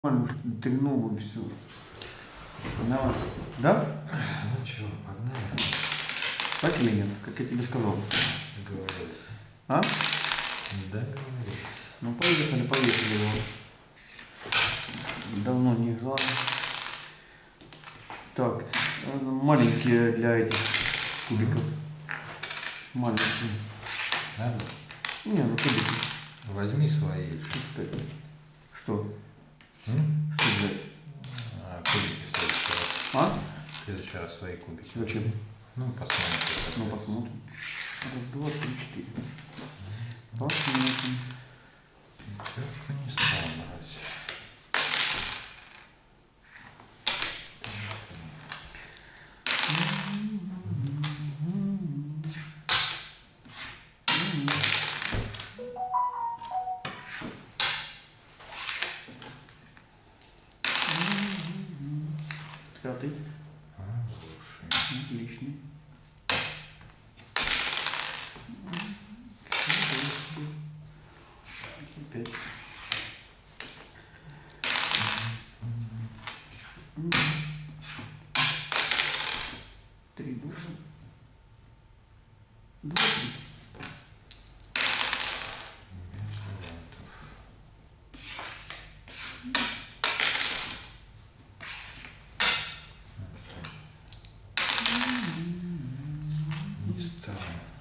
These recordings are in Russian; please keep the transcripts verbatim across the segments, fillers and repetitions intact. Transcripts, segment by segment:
Может, дрянул и все. Давай. Да? Ну чё, погнали. Так или нет? Как я тебе сказал. Договорились. А? Договорились. Ну поехали, поехали. Давно не играл. Так, маленькие для этих кубиков. Маленькие. Надо? Не, ну кубики. Возьми свои. Что? М? Что взять? А, кубики в следующий раз. А? В следующий раз свои кубики. Зачем? Ну, посмотрим. Ну, посмотрим. Раз, два, три, четыре. Посмотрим. Пятерку не стал брать. Пятый. Хороший. Отличный. Пять. Три душа. Два, три. Без вариантов. Не стал.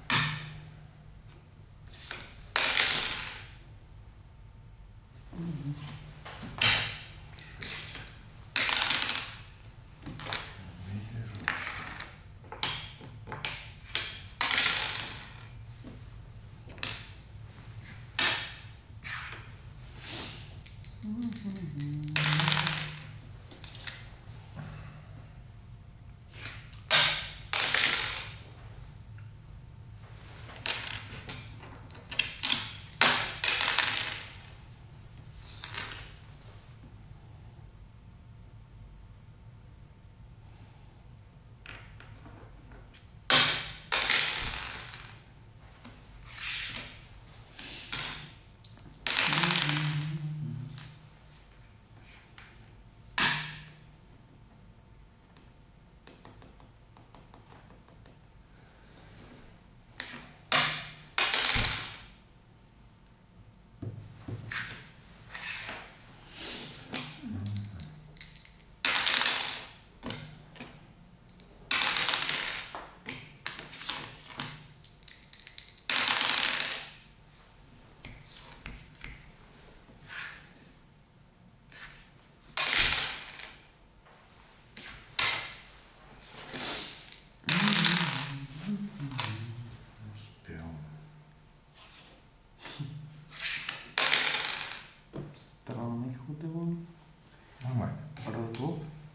Странный ход его. Нормально. Раз, два,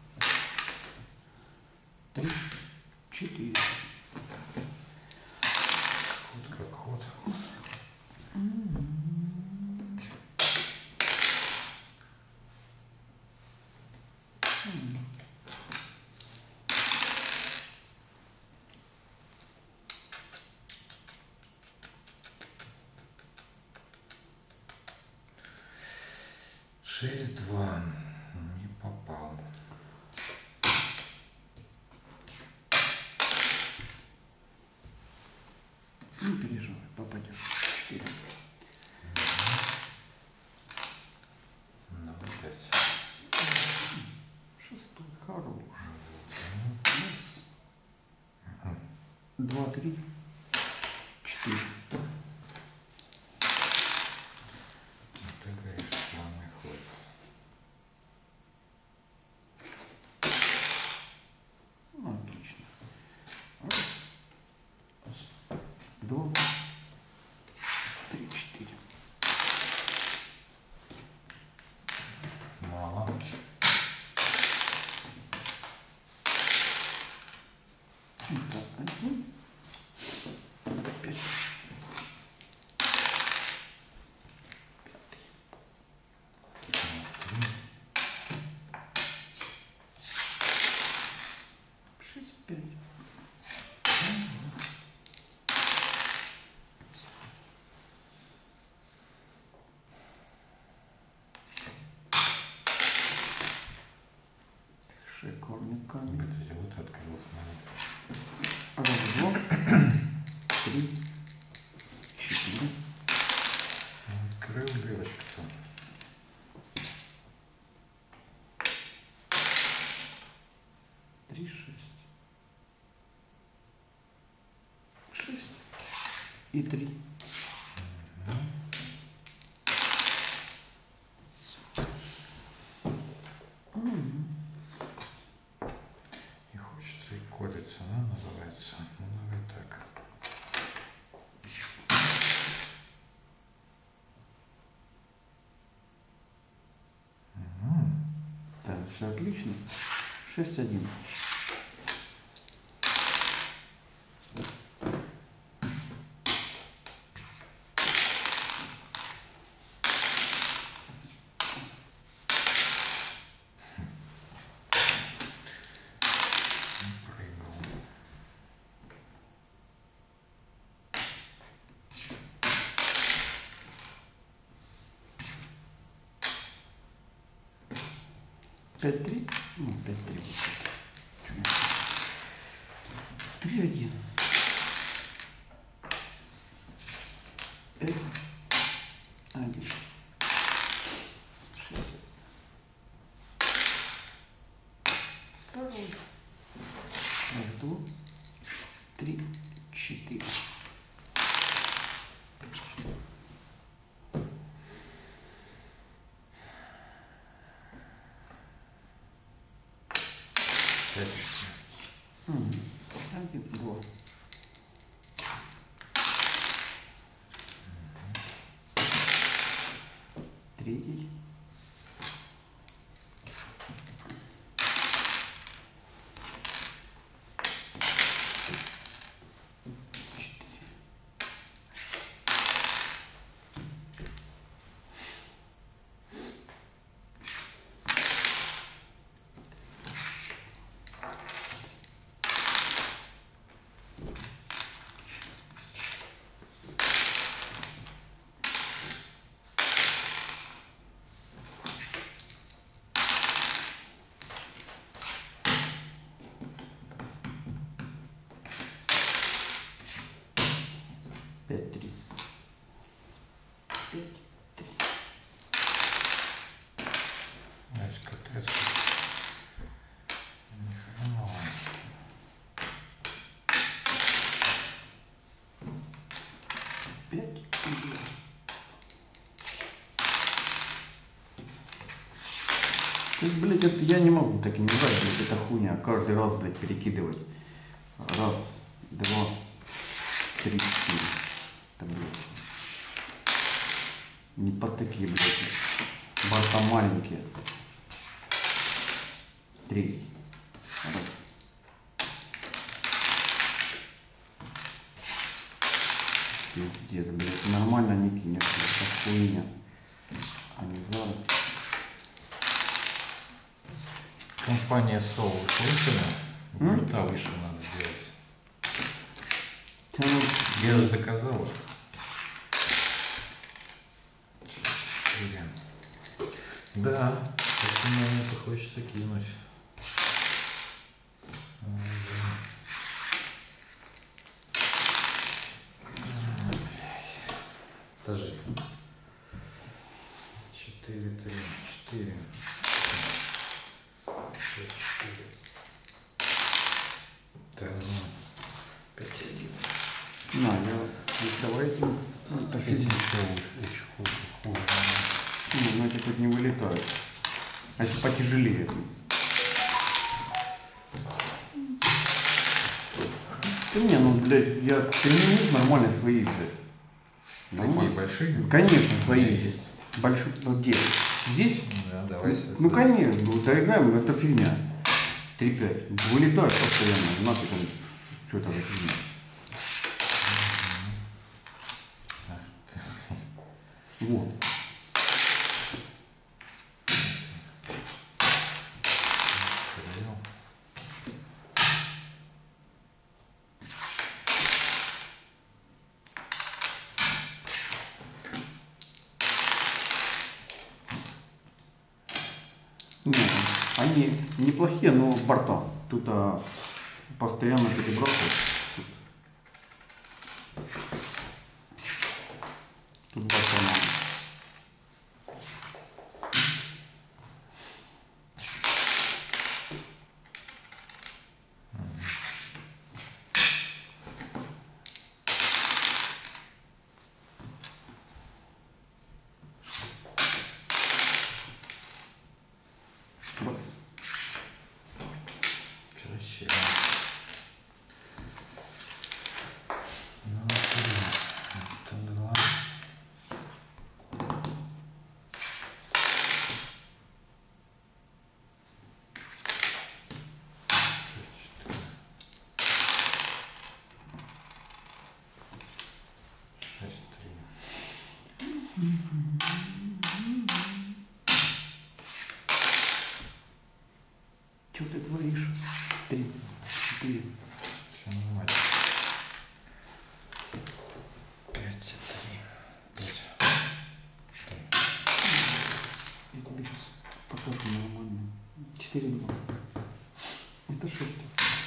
три, четыре. Ход как ход. Шесть, два. Не попал. Не переживай, попадешь. Четыре. Ну, опять. Шестой, хорош. Раз. Два, три, четыре. Ты говоришь, славный ход. Ну, отлично. Раз. Два. Три, четыре. Мало. Это один. Это пять. Шесть, пять. Шикарный камень. Это вот открыл, смотри. Раз, два, три, четыре. Открыл дырочку-то. Три, шесть. Шесть. И три. И хочется, и колется, да, называется. Ну, давай так. Угу. Так, все отлично. Шесть, один. Пять, три. Ну, пять, три. Три, один. Пять, один. Шесть. Второй. Раз, два, три, четыре. Один, два. Третий. Пять, три. Пять, три. Значит, капец. Ни хрена. Пять, два. То есть, блядь, это я не могу так и не знаю, блядь, это хуйня. Каждый раз, блядь, перекидывать. Раз, два, три, четыре. Это, блядь. Не под такие, блядь. Барта маленькие. Третий. Раз. Пиздец, блядь. Нормально не кинешь. Это хуйня. А не зараз. Компания Соу слышали? М? Бурта выше надо делать. Тянут. Я же заказал. Блин. Да, в такие моменты хочется кинуть. Даже четыре, три, четыре. шесть, четыре. Да, ну, пять, один. На, я давайте. Ну, так Эти еще лучше, еще хуже, хуже. Ну, ну, эти хоть не вылетают. А эти потяжелее. Да не, ну, блядь, я тренирую нормально свои взять. Какие большие? Конечно, свои есть. Большие. Ну, где? Здесь? Да, давай. Ну, конечно, ну, доиграем, это фигня. три пять. Вылетают постоянно. Нафиг там, что это за фигня. Вот. Нет. Они неплохие, но борта. Тут а, постоянно перебрасывают. Тут борта надо. Раз. Красиво. Ну, это два. Шесть, три. Что ты творишь? Три, четыре. Все нормально. Пять, три. Пять. Я тебе сейчас покажу нормально. Четыре, два. Это шесть.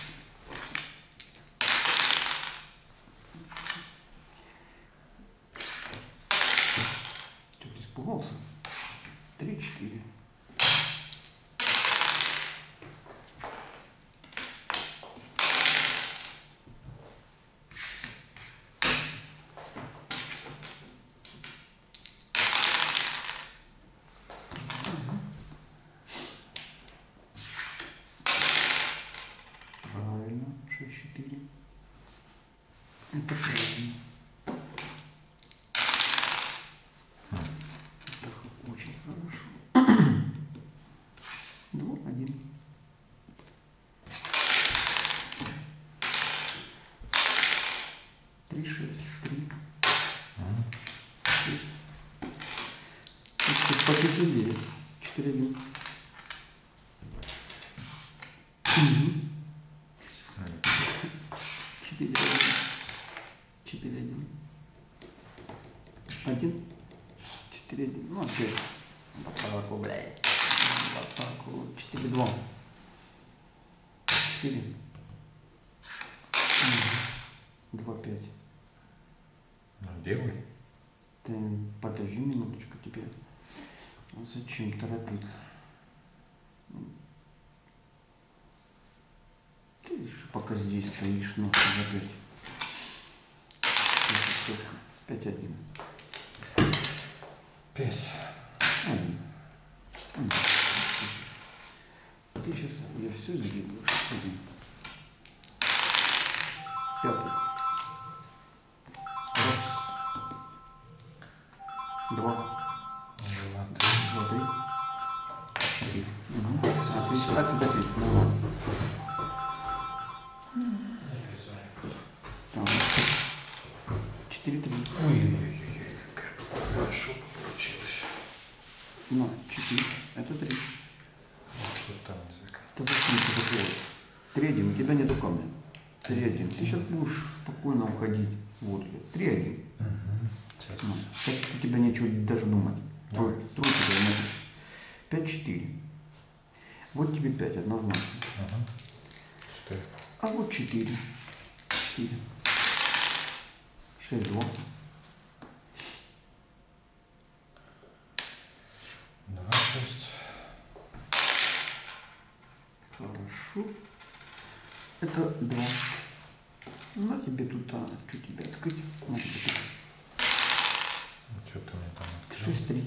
Что ты испугался? Три, четыре. Правильно, шесть, четыре. Это правильно. Это очень хорошо. Два, один. Три, шесть, три. Шесть. Это потяжелее. Четыре, один. Четыре, один. Четыре, один. Один. Четыре, один. Ну, опять. В атаку, блядь. В атаку. Четыре, два. Четыре. Два, пять. Ну, делай. Ты подожди минуточку теперь. Ну, зачем торопиться? Ты же пока здесь стоишь, ну, опять. Пять, один. Пять. Один. Ты сейчас, я все сделаю. Один. Пятый. Раз. Два. Два, три. Два, три. Четыре. Угу. Отлично. А тебя пять. Ну, четыре, три. Ой-ой-ой, как хорошо получилось. Ну, четыре. Это три. Что там языка? Это зачем ты закрыл? Три, один. У тебя нету камня. Три, один. Ты сейчас будешь спокойно уходить. Вот. Три, один. Сейчас. Ну, сейчас у тебя нечего даже думать. Трой, трой тебе надо. Пять, четыре. Вот тебе пять, однозначно. Ага. Что? А вот четыре. Четыре. Шесть, два. Два, шесть. Хорошо. Это два. На тебе тут, а, что тебе открыть? На тебе тут. Что ты мне там открыл? Шесть, три.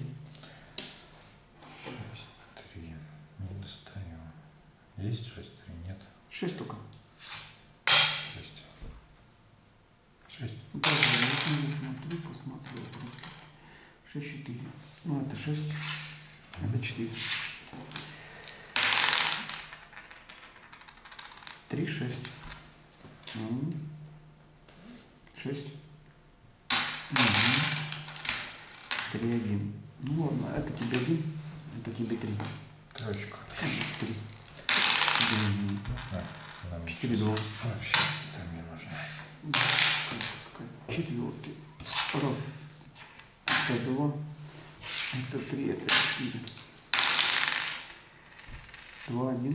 Шесть, три. Не достаю. Есть шесть, три? Нет. Шесть только. Шесть. Шесть. Да, я не смотрю, посмотрю просто. Шесть, четыре. Ну, это шесть. Это четыре. Три, шесть. М. Шесть. Угу. Три, один. Ну ладно, это тебе один, это тебе три. Троечку. Три. А, нам Четыре, сейчас два. вообще это не нужно. Четвертый. Раз. Это два. Это три, это четыре. два, один.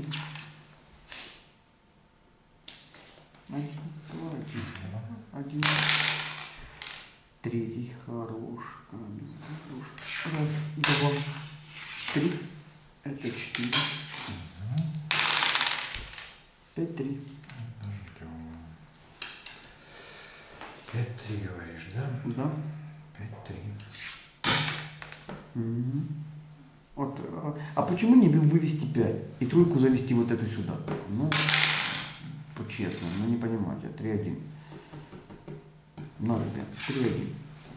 Один, два, один. Один. Третий, хорош. Камень, хорош. Раз, два, три. Это четыре. Пять, три. Пять, три говоришь, да? Да. Пять, три. Угу. Вот, а, а почему не вы- вывести пять и тройку завести вот эту сюда? Ну, по-честному, ну не понимаете. три, один. На, ребят, три, один.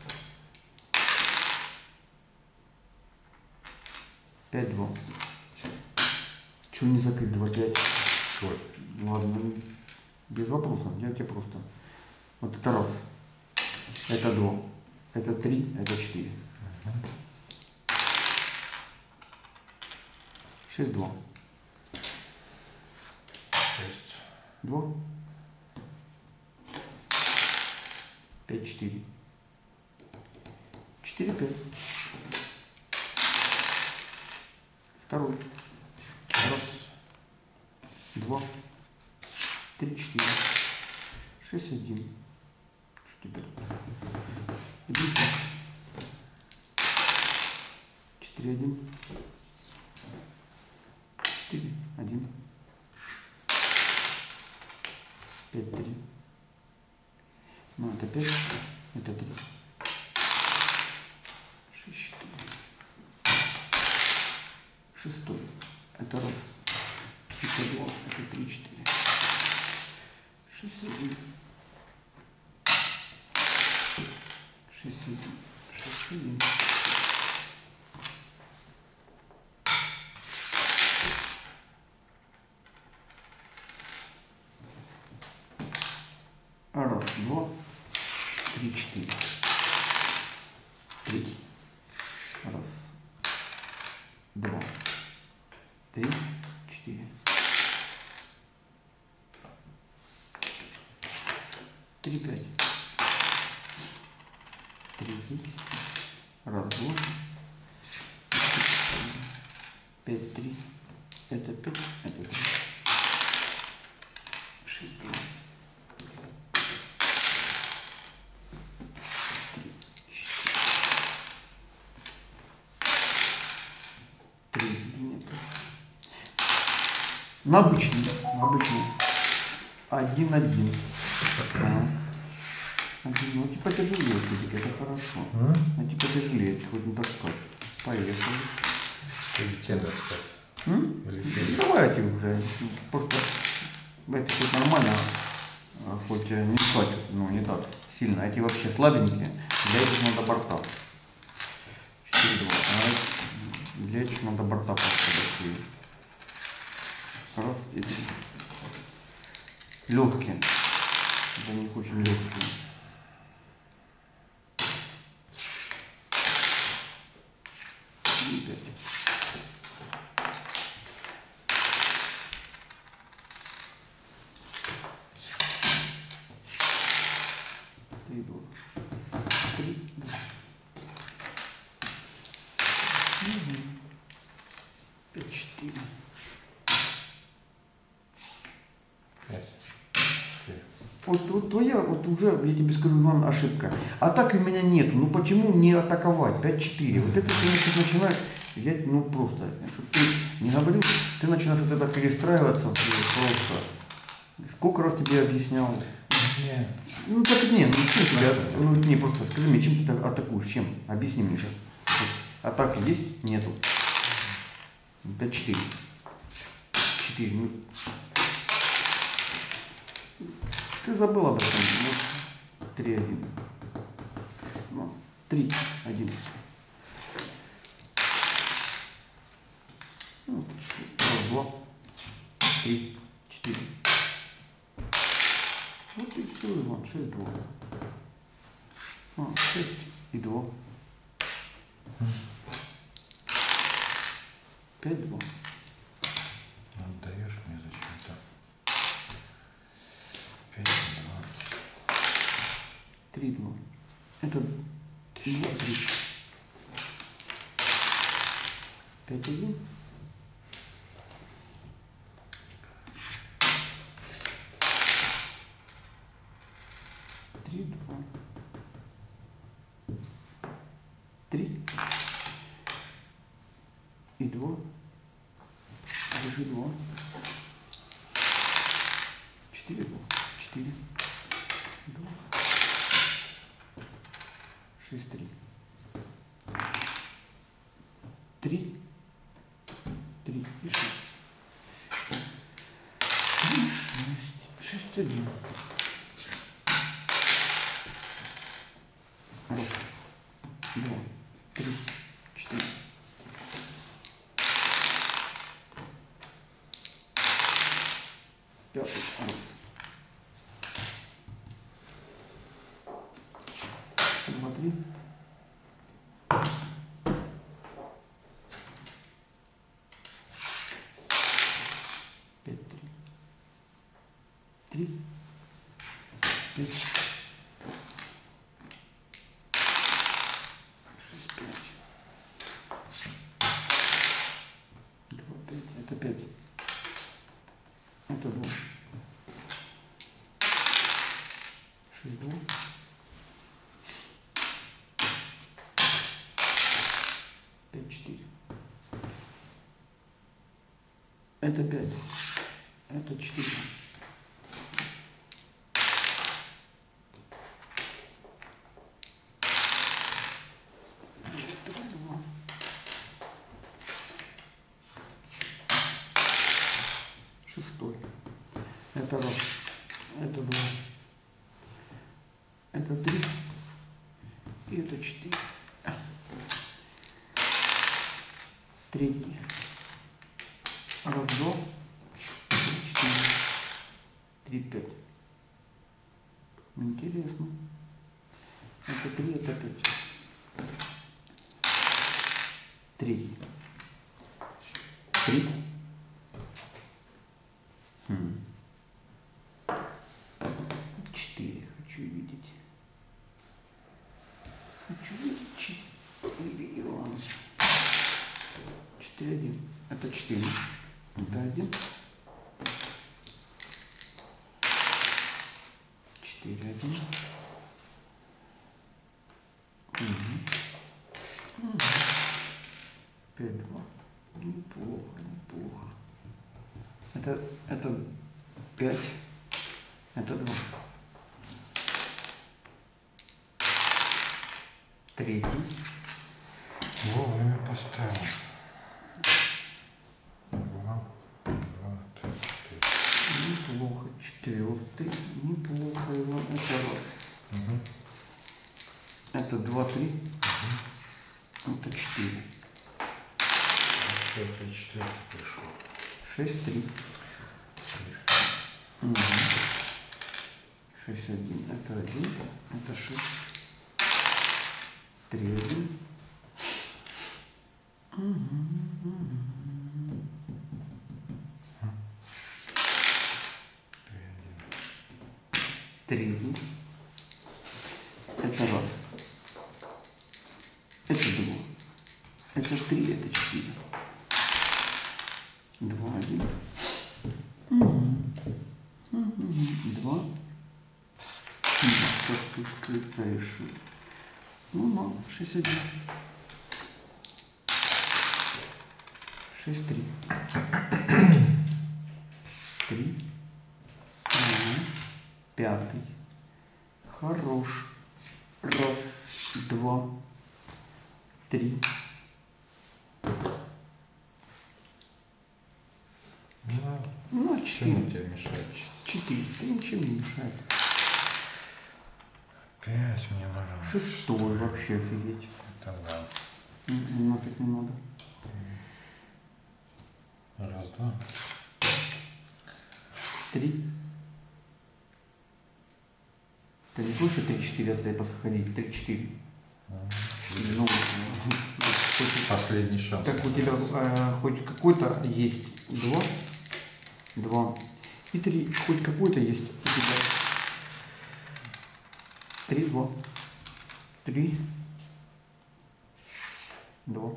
пять, два. Чего не закрыть два, пять? Что? Ладно, без вопросов. Я тебе просто... Вот это раз. Это два. Это три, это четыре. шесть, два. Шесть. два. пять, четыре. четыре, пять. Второй. Раз. Два. Три, четыре. Шесть, один. Что теперь? Один, шесть. Четыре, один. Четыре, один. Пять, три. Ну, это пять. Это три. Шесть, четыре. Шестой. Это раз. Это два. Это три, четыре. Шесть, один. Шесть, один. Шесть, один. Раз, два, три, четыре. Три. Раз, два, три, четыре. Три, пять. Третий. Раз, два. Пять, три. Это пять, это три. Шесть, два. На обычный, на обычный. Один, один. А. Один. Ну, типа тяжелее, Федик, это хорошо. А? А типа тяжелее, хоть не так скажешь. Поехали. Или тебе достать? М? Или тебе? Давайте уже. Просто это хоть нормально, а хоть не скачут, ну не так сильно. Эти вообще слабенькие. Для этих надо борта. четыре, два. А для этих надо борта просто такие. Раз и три. Легкие. Для них очень легкие. И пять. Три, два. Три, два. Угу. Пять, четыре. Пять. Четыре. Вот, вот твоя, вот уже, я тебе скажу, Иван, ошибка. Атаки у меня нету. Ну почему не атаковать? пять, четыре. Вот это ты значит, начинаешь, я, ну просто, чтобы ты не говорил, ты начинаешь вот это перестраиваться просто. Сколько раз тебе объяснял? Нет. Ну так не, ну чем тебя, ну не, просто скажи мне, чем ты атакуешь, чем? Объясни мне сейчас. Вот, атаки есть? Нету. пять, четыре. четыре. Ну, ты забыл об этом. Ну, три, один. Ну, три, один. Ну, раз, два, три, четыре. Вот и все, Иван, шесть, два. А, шесть и два. пять, два. Отдаешь мне зачем-то. Пять, два. три, два. Это два, три. пять, один. Пиши два. Четыре, два. Четыре. Два. Шесть, три. Три. Три и шесть. Три, шесть. Шесть, один. Раз. Два. Три. Четыре. Пятый. Раз. Два, три. Пять, три. Три. Пять. Шесть, пять. Два, пять. Это пять. Это два. Шесть, два. Пять, четыре. Это пять. Это четыре. Это два. Шестой. Это раз. Это два. Это три. И это четыре. Третий. Раз, два. Три, четыре. Три, пять. Интересно. Это три, это пять. Третий. Три. Хм. Четыре. Хочу видеть. Хочу видеть четыре. Иван. Четыре, один. Это четыре. Это один. Четыре, один. Угу. Угу. Пять, два. Неплохо, неплохо. Это, это пять. Это два. Третий. Вовремя поставил. Два, два, три, четыре. Неплохо. Четвертый. Неплохо. Это раз. Угу. Это два, три. Угу. Это четыре. Опять четвертый пришел. Шесть, три. Угу. Шесть, один. Это один. Это шесть. Три, один. Три, один. Это раз. Это два. Это три, это четыре. Два, один. Угу. Угу. Два. Как ты скрытаешь? Ну, ну, шесть, один. Шесть, три. Три. Ага. Пятый. Хорош. Раз, два, три. Ну, Ну, четыре. чем тебе мешает? Четыре. Да ничего не мешает. Пять мне надо. Шестой вообще офигеть. Это да. Нафиг не надо. Раз, два. Три. Ты не хочешь три-четыре отдай ходить? три-четыре. Ну, Последний шанс. так у тебя э, хоть какой-то есть два. Два. И три. Хоть какой-то есть у тебя. Три, два. Три. Два.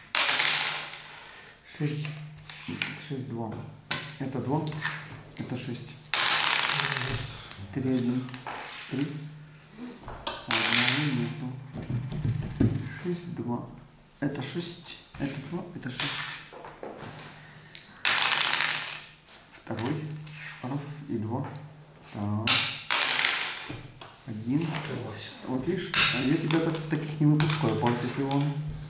Шесть. Шесть, два. Это два. Это шесть. Три, один. Три. Одного нету. Шесть, два. Это шесть. Это два. Это шесть. Второй. Раз и два. Так. Один. Вот видишь, я тебя так, в таких не выпускаю, пальцев Иван.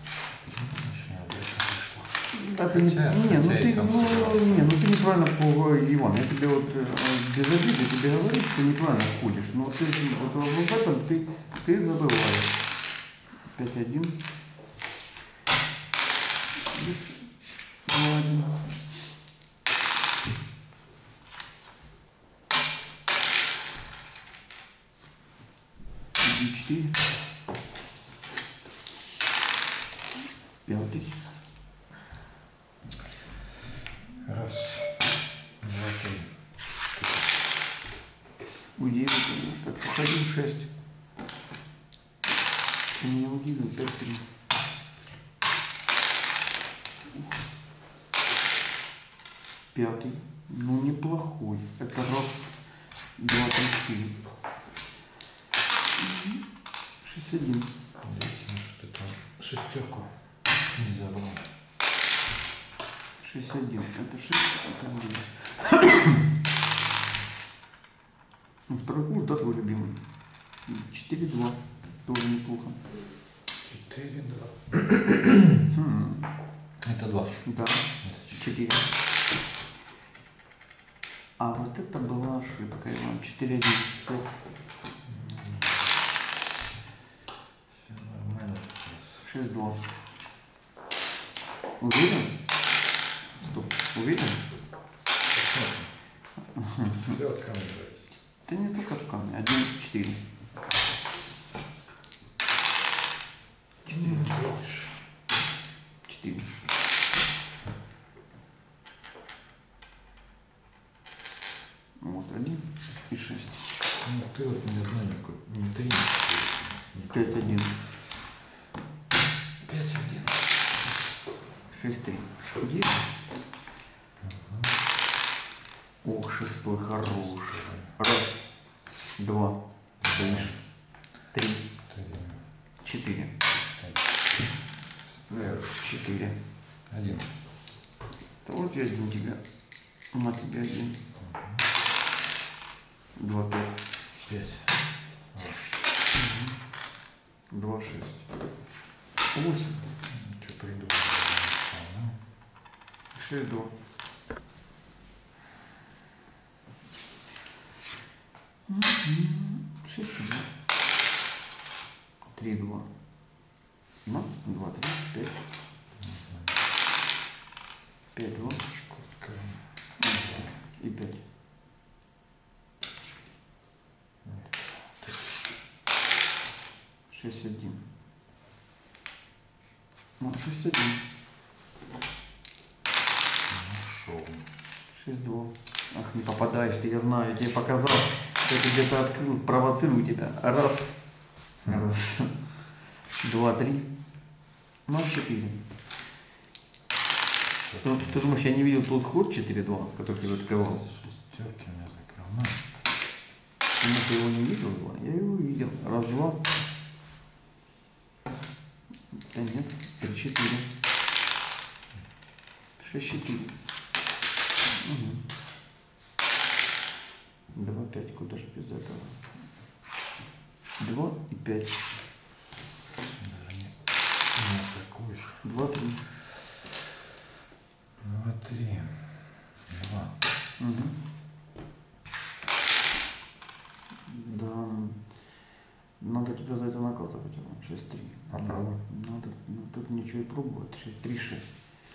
Это не, Хотя- не, ну хотя и ты, там ну, всё. не, ну ты неправильно по Иван. Я тебе вот э, без обиды тебе говорю, что ты неправильно ходишь. Но ты вот, вот в этом ты, ты забываешь. Пять один. Два один. Один четыре. Пятый. Раз, два, три. Удивил, конечно. Так, походил шесть. Ты меня удивил. Пять три. Пятый. Ну неплохой. Это раз, два, три, четыре. Шесть один. Видите, что-то шестерку не забрал. Шесть один. Это шесть, это один. Ну, второй курс, да, твой любимый? Четыре два. Тоже неплохо. Четыре, два. Хм. Это два. Да. Это четыре. Четыре. А вот это была ошибка, Иван. Четыре один. Все нормально сейчас. Шесть два. Уверен? Стоп. Уверен? Все от камня брать. Это не только в камне. Один, четыре. Четыре крутишь. Четыре. Вот один и шесть. Ну, ты вот ни одной не, не три, не четыре. Пять один. Пять один. Шесть три. Есть? Ох, шестой хороший. Раз, два, стоишь. Три, Три. четыре. Пять. Четыре. Один. Да вот я один тебя. На тебе один. Два пять. Пять. Два шесть. Восемь. Что придумал? Шесть два. Шесть два. Три два. Ну, два три пять. Пять два. И пять. Шесть один. Ну, шесть один. Нашел. Шесть два. Ах, не попадаешь ты, я знаю, я тебе показал. Я тебе где-то открыл, провоцирую тебя. Раз. Раз. Два, три. Ну, четыре. Ты, ты думаешь, я не видел тот ход четыре два, который ты открывал? Шестерки у меня закрыл. На. Ну, ты его не видел, Иван? Я его видел. Раз, два. Да нет, три, четыре. Шесть, четыре. Угу. Два, пять, куда же без этого? Два и пять. Даже не, не атакуешь. Два, три. Два, три. Два. Угу. Да. Надо тебя за это наказывать. шесть три. Попробуй. Надо, ну, тут ничего и пробовать. шесть три шесть.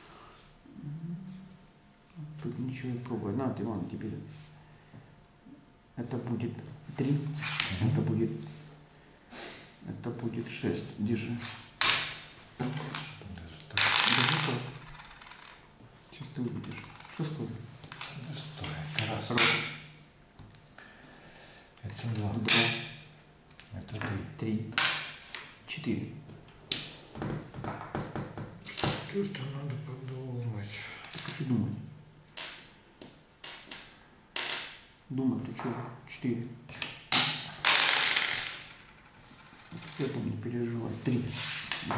Тут ничего и пробовать. На, ты, Иван, теперь. Это будет три. Mm-hmm. Это будет. Это будет шесть. Держи. Даже так. Держи так. Сейчас ты увидишь. Шестой. Шестой. Это раз. Раз. Это два. Два. Это три. Три. Четыре. Что-то надо подумать. Что думать? Думать, ты что? Четыре. Это не переживай. Три. Два.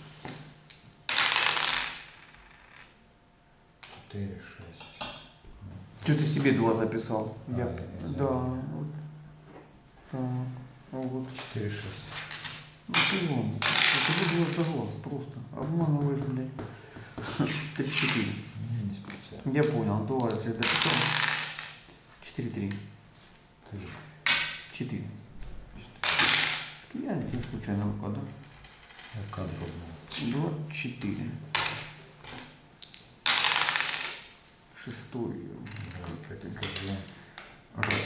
Четыре, шесть. Что ты себе два записал? А, Я... я не Да. знаю. Вот. Так. А вот. четыре шесть. Ну ты вон. Это было это глаз просто. Обманываешь, блядь. три четыре. Не, не специально. Я понял. Давай, если это дописал. четыре три. Три. четыре. Я не случайно выпаду. Я кадр был. два четыре. Шестой. Как это козлом. Раз.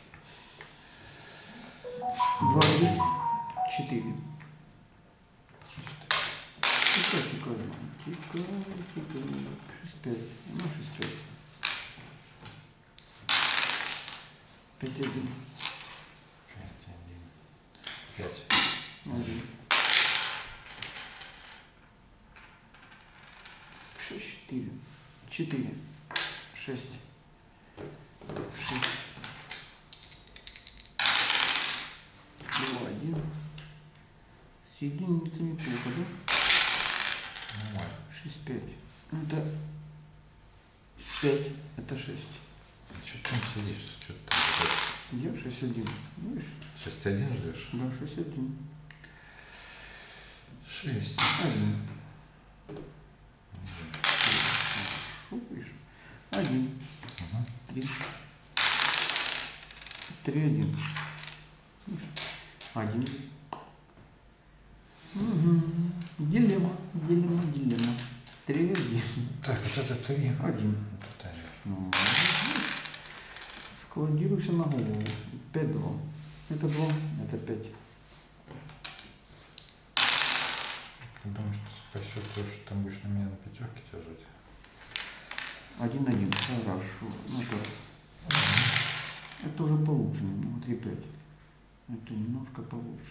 Два, три, четыре. Тикай, тикай, тикай, тикай. Шесть, пять. Ну, шесть, пять. Пять, один. Пять, один. Пять. Один. Шесть, четыре. Четыре. Шесть. Шесть. Два, один. С единицей неплохо, да? Нормально. Шесть, пять. Это пять. Это шесть. Что ты там сидишь? Что ты там? Я шесть, один. Видишь? Шесть один ждешь? Да, шесть, один. Шесть. Один. Шупаешь? Один. Ага. Три. Три, один. Один. Угу. Дилемма, дилемма, дилемма. Три, один. Так, вот это три. Один. Вот это один. Ну, складируйся на голову. Пять, два. Это два, это пять. Ты думаешь, что спасет то, что там будешь на меня на пятерке держать? Один, один. Хорошо. Ну, это раз. Это уже получше. Ну, три, пять. Это немножко получше.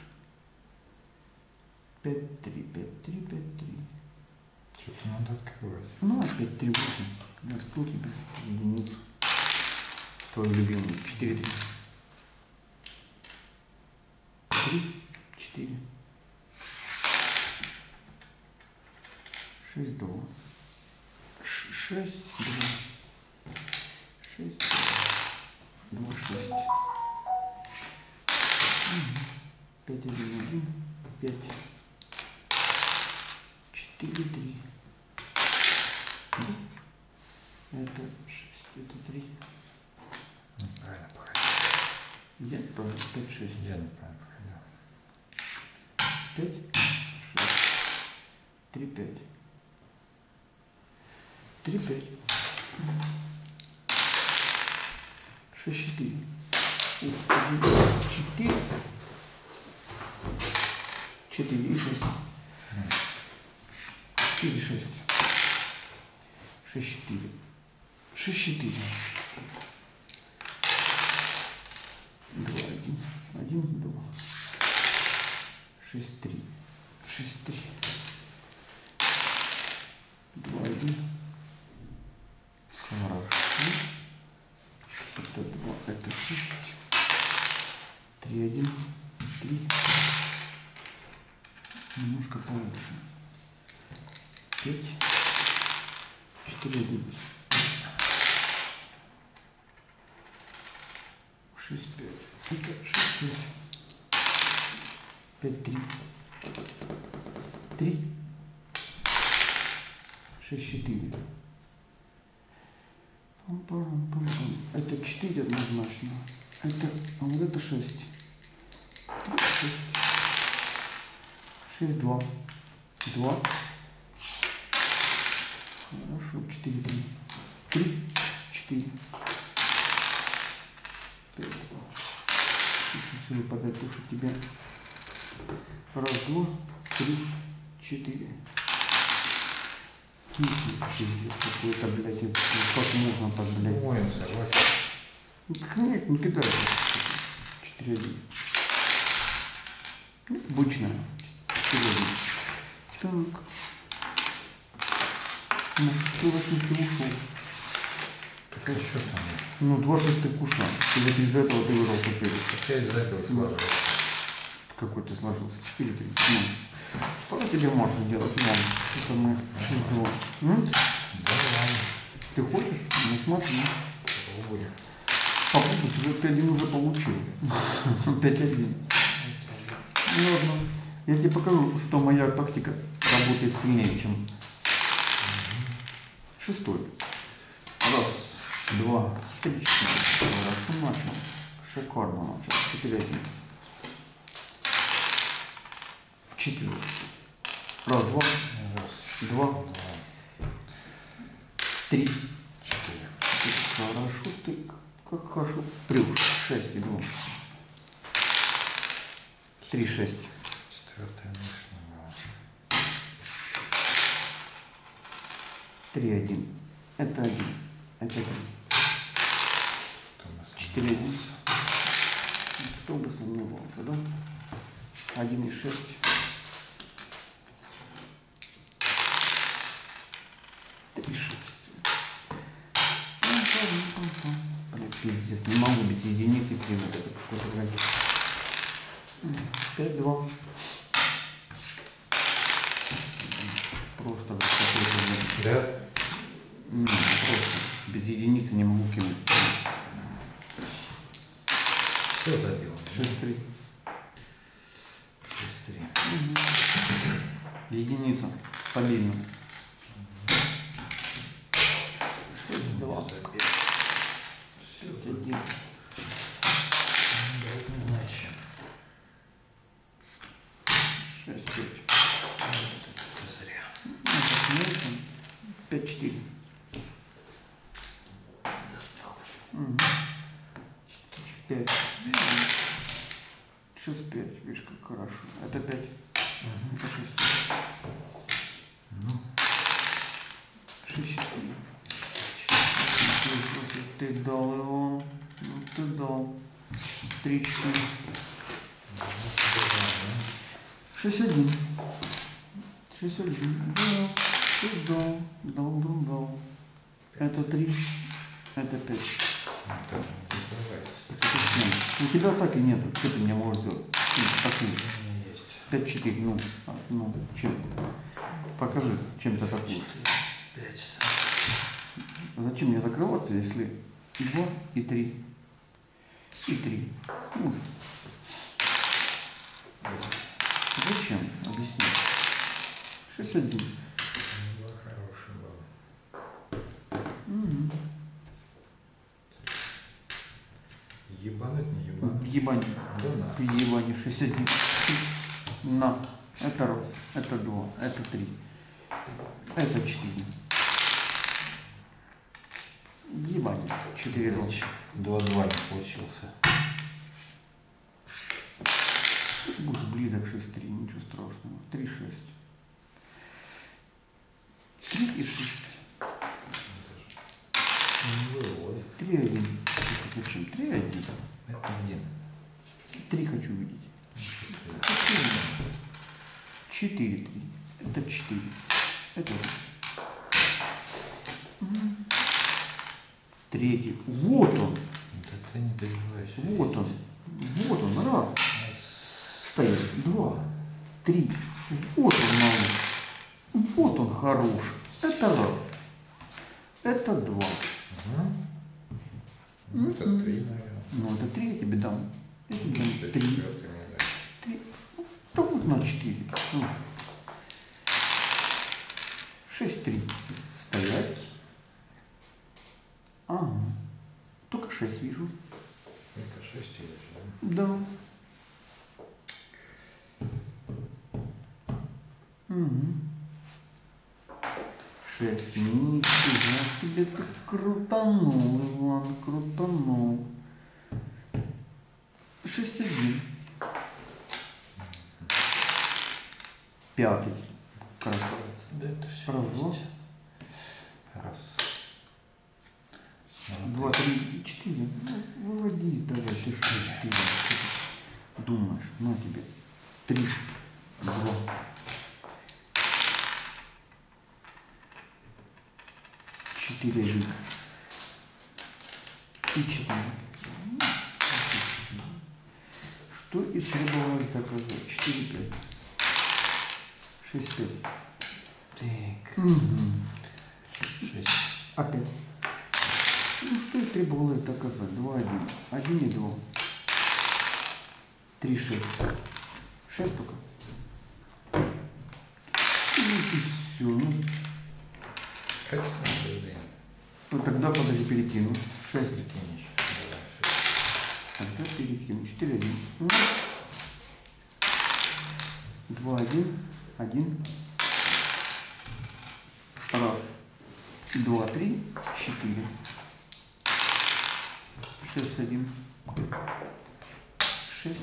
Пять, три, пять, три, пять, три. Что-то надо открывать. Ну, опять три, восемь. Я открыл тебе единицу. Твой любимый. Четыре, три. Три, четыре. Шесть, два. Ш- Шесть, два. Шесть, два, шесть. Мгм. Пять, один, один. Пять. Четыре, три. Это шесть, это три. Неправильно походил. Я правильно, пять, шесть. Я неправильно походил. Пять, шесть. Три, пять. Три, пять. Шесть, четыре. Четыре. Четыре и шесть. Четыре, шесть. Шесть, четыре. Шесть, четыре. Два, один. Один, два. Шесть, три. Шесть, три. Два, один. Хорошо. Это два, это шесть. Три, один. Три. Немножко получше. Пять. Четыре, один. Шесть, пять. Это шесть, пять. Пять, три. Три. Шесть, четыре. Пам-пам-пам-пам. Это четыре однозначно. Это, а вот это шесть. Шесть. Шесть, два. Два. Хорошо, четыре, три. Три, четыре. Пять, два. Сейчас выпадает то, что тебе. Раз, два, три, четыре. Пиздец какой-то, блядь. Ну, как можно так, блядь? Воин, согласен. Нет, не кидай. четыре, один. Обычно. четыре, один. Так. Ну, ты восьмых ты ушел. Так а что там? Ну, два шестых куша. И вот из-за этого ты вырвал соперник. Так я из-за этого сложился. Какой ты сложился? четыре, три. Ну. Пора тебе марш сделать, ладно. Это мы шесть, два. Ну? Да ладно. Ты хочешь? Ну, смотри. Попробуй. Попробуй, ты, ты один уже получил. пять один. Ладно. Я тебе покажу, что моя тактика работает сильнее, чем шестой. Раз, два, три, четыре. Хорошо начал. Шикарно начал. Четыре один. В четвертый. Раз, два. Раз, Два. два, Три. четыре. Хорошо ты, как хорошо. Плюс шесть и два. Три, шесть. Четвертая мышная. Три, один. Это один. Это три. Четыре, один. Кто бы сомневался, да? Один и шесть. Три, шесть. Пиздец, не могу без единицы принять. Это какой-то врач. Пять, два. Просто вот какой-то. Да? Не, просто без единицы не могу кинуть. Все забил. Шесть, три. Шесть, три. Единица. Стабильно. Шесть, два. Все Шесть, забил. один. Да, не знаю, чем. Шесть, пять. Это зря. Пять, четыре. Достал. Угу. Пять. Шесть, пять. Видишь, как хорошо. Это пять. Угу. Это шесть. Ну. Шесть, четыре. Ты дал его. Ну ты дал. Три, четыре. Шесть, один. Шесть, один. Да. Ты дал. Дал, дал, дал. Это три. Это пять. У тебя так и нету. Что ты мне можешь сделать? Такие. пять, четыре. Ну, а, ну, чем? Покажи, чем ты такой. пять. Зачем мне закрываться, если два и три? И три. Смысл? Зачем? Объясни. шесть, один. Два хороший был. Угу. Ебануть, не ебануть. Ебань. Да на. Ты ебани. шесть, один. На. Это раз. Это два. Это три. Это четыре. Ебать. четыре, два. два-два не получился. Будешь близок шесть, три. Ничего страшного. три, шесть. три и шесть. Не выводит. три, один. Зачем? три, один. Это один. три хочу видеть. четыре, три. Это четыре. Это третий. Вот он. Да ты не добиваешься. Вот он. Вот он. Раз. Стоит. Два. Три. Вот он, малыш. Вот он хорош. Это раз. Это два. Угу. Ну, это три, наверное. Ну, это три я тебе дам. Я тебе дам Шесть, три. четвертый мне дай. Три. Да вот на четыре. Шесть, три. Стоять. Ага. Только шесть вижу. Это шесть или что? Да. Угу. Шесть. Нифига себе ты крутанул, Иван, крутанул. Шесть, один. Пятый. Красавец. Да это все. Раз, два. Раз. Два, три, четыре. Ну, выводи, давай, ты что, ты думаешь, на тебе. Три, два. Четыре, один. И четыре. Что и требовалось доказать. Четыре, пять. Шесть, пять. Так. Угу. Шесть. Опять. Ну что и требовалось доказать. два один. один и два. три шесть. шесть только. И все. Ну. Хотя, подожди. Ну тогда подожди, перекину. шесть. Перекинешь. Тогда перекину. четыре один. два один. один. Раз. Два, три. Четыре. Шесть, один. Шесть.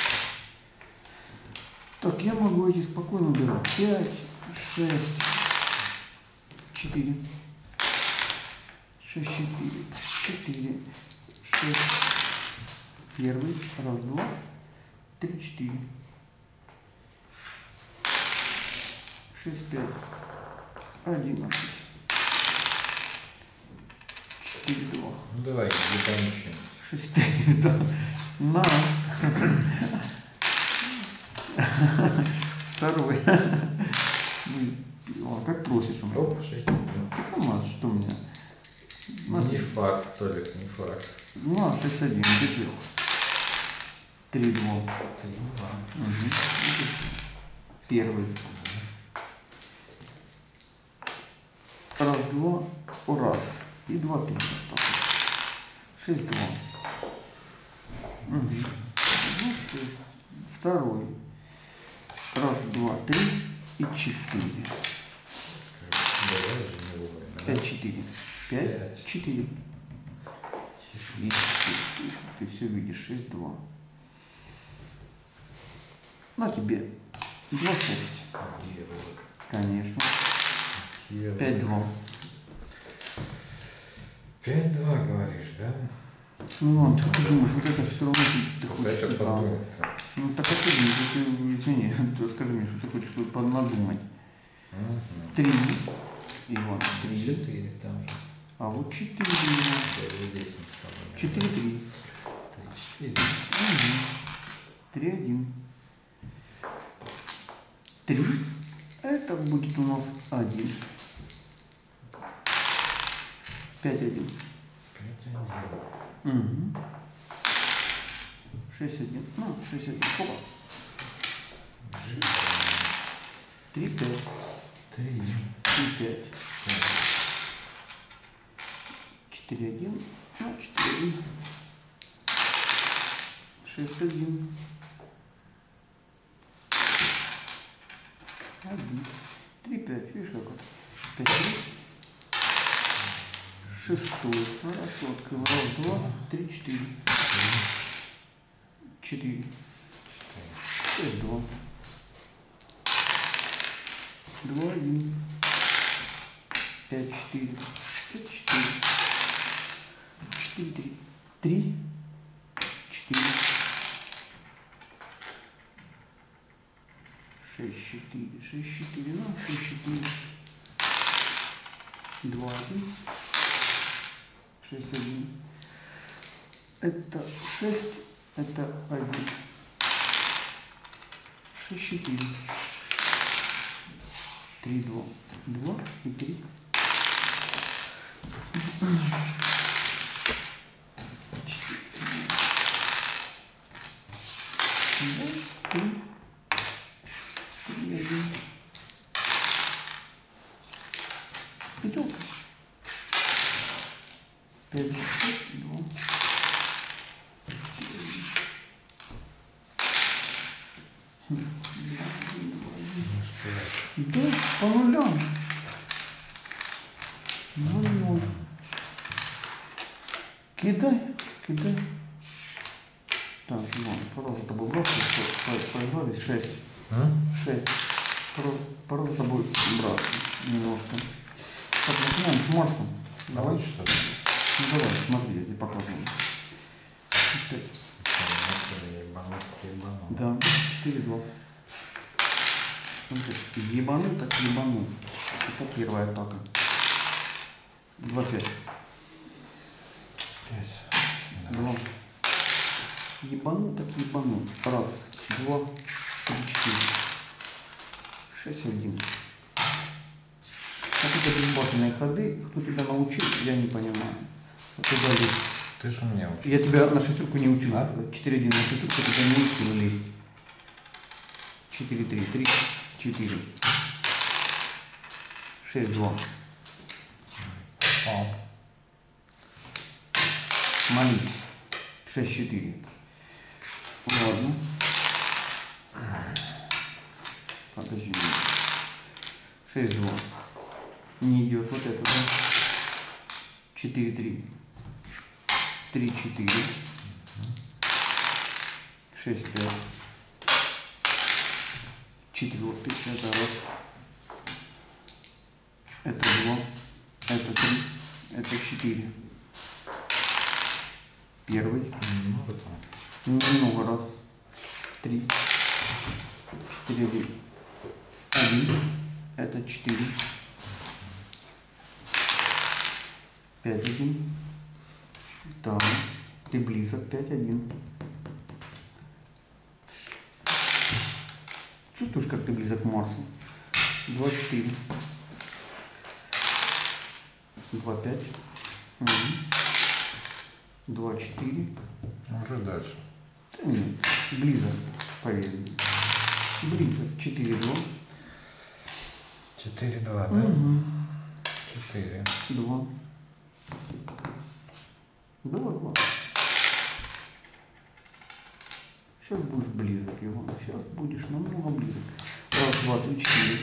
Так, я могу эти спокойно убирать. Пять, шесть, четыре. Шесть, четыре. Четыре. Шесть. Первый. Раз, два. Три, четыре. Шесть, пять. Одиннадцать. Четыре, два. Ну давай, не помещаемся. Шесть, три, да. На. Второй. О, как просишь у меня. Оп, шесть. Ты понимаешь, что у меня? Не факт, Толик, не факт. Ну, шесть один, держи. три два. три два. Угу. Первый. Раз, два, раз. И два, три. шесть два. Угу. Ну, шесть. Второй. Раз, два, три и четыре. Пять, четыре. Пять, четыре. Ты все видишь. Шесть, два. На тебе. Два, шесть. Конечно. Пять, два. Пять, два, говоришь, да? Ну ладно, ты думаешь, вот это все равно ты, ты Вот хочешь это сюда. подумать. Ну так а ты, ты, извини, ты скажи мне, что ты хочешь тут поднадумать. Угу. Три. Иван, три. Четыре там же. А вот четыре. Да, здесь не стало. Четыре, три. Три, четыре. Угу. Три, один. Три. Это будет у нас один. Пять, один. Пять, один. Угу. Шесть, один. Ну, шесть, один. Опа. Три, пять. Три. Три, пять. Четыре, один. Ну, четыре, один. Шесть, один. Один. Три, пять. Видишь, как вот. Пять, три. Шестой. Хорошо. Открыл. Раз, два, три, четыре. Четыре. Шесть, два. Два, один. Пять, четыре. Пять, четыре. Четыре, три. Три. Четыре. Шесть, четыре. Шесть, четыре. Ну, шесть, четыре. Два, один. Шесть, один. Это шесть. Это один. Шесть, четыре. Три, два. Два и три. Два, три. Три, один. Пятерка. Пять, два. Да, по нулям. Ноль, ноль. Кидай, кидай. Так, ну, пора за тобой браться, поиграли. Шесть. А? Шесть. Пора, пора за тобой браться немножко. Так, начинаем с Марсом. Давай что ли? Ну давай, смотри, я тебе показываю. Пять. Да, четыре, два. Смотри, ебану, так ебану. Это первая атака. Два, пять. Пять. Два. Ебану, так ебану. Раз, два, три, четыре. Шесть, один. Какие-то безбашенные ходы. Кто тебя научил, я не понимаю. Туда лезть. Ты же меня учил. Я тебя на шестерку не учил. А? четыре один на шестерку, я тебя не учил лезть. четыре три, три, четыре. шесть два. О. Молись. шесть четыре. Ладно. Подожди. шесть два. Не идет вот это, да? четыре три. три четыре. шесть пять. Четвертый. Это раз. Это два. Это три. Это четыре. Первый. Много там. Немного. Раз. Три. Четыре. Один. Один. Это четыре. Пять один. Да. Ты близок. Пять один. Чувствуешь, как ты близок к Марсу? Два четыре. Два пять. Два четыре. Уже дальше. Да нет, близок, поверь. Близок. Четыре два. четыре два, да? Угу. четыре. Два. Два два. Сейчас будешь близок, Иван. Сейчас будешь намного близок. Раз, два, три, четыре.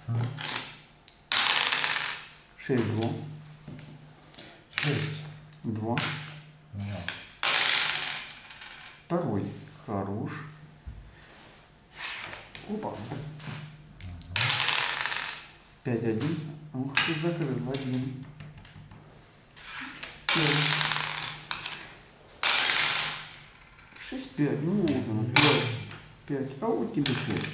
Шесть два. шесть. Два. Да. Второй. Хорош. Опа. Пять один. Ух ты, закрыл. Один. Шесть пять. Ну вот оно. Пять. Пять. А вот тебе шесть.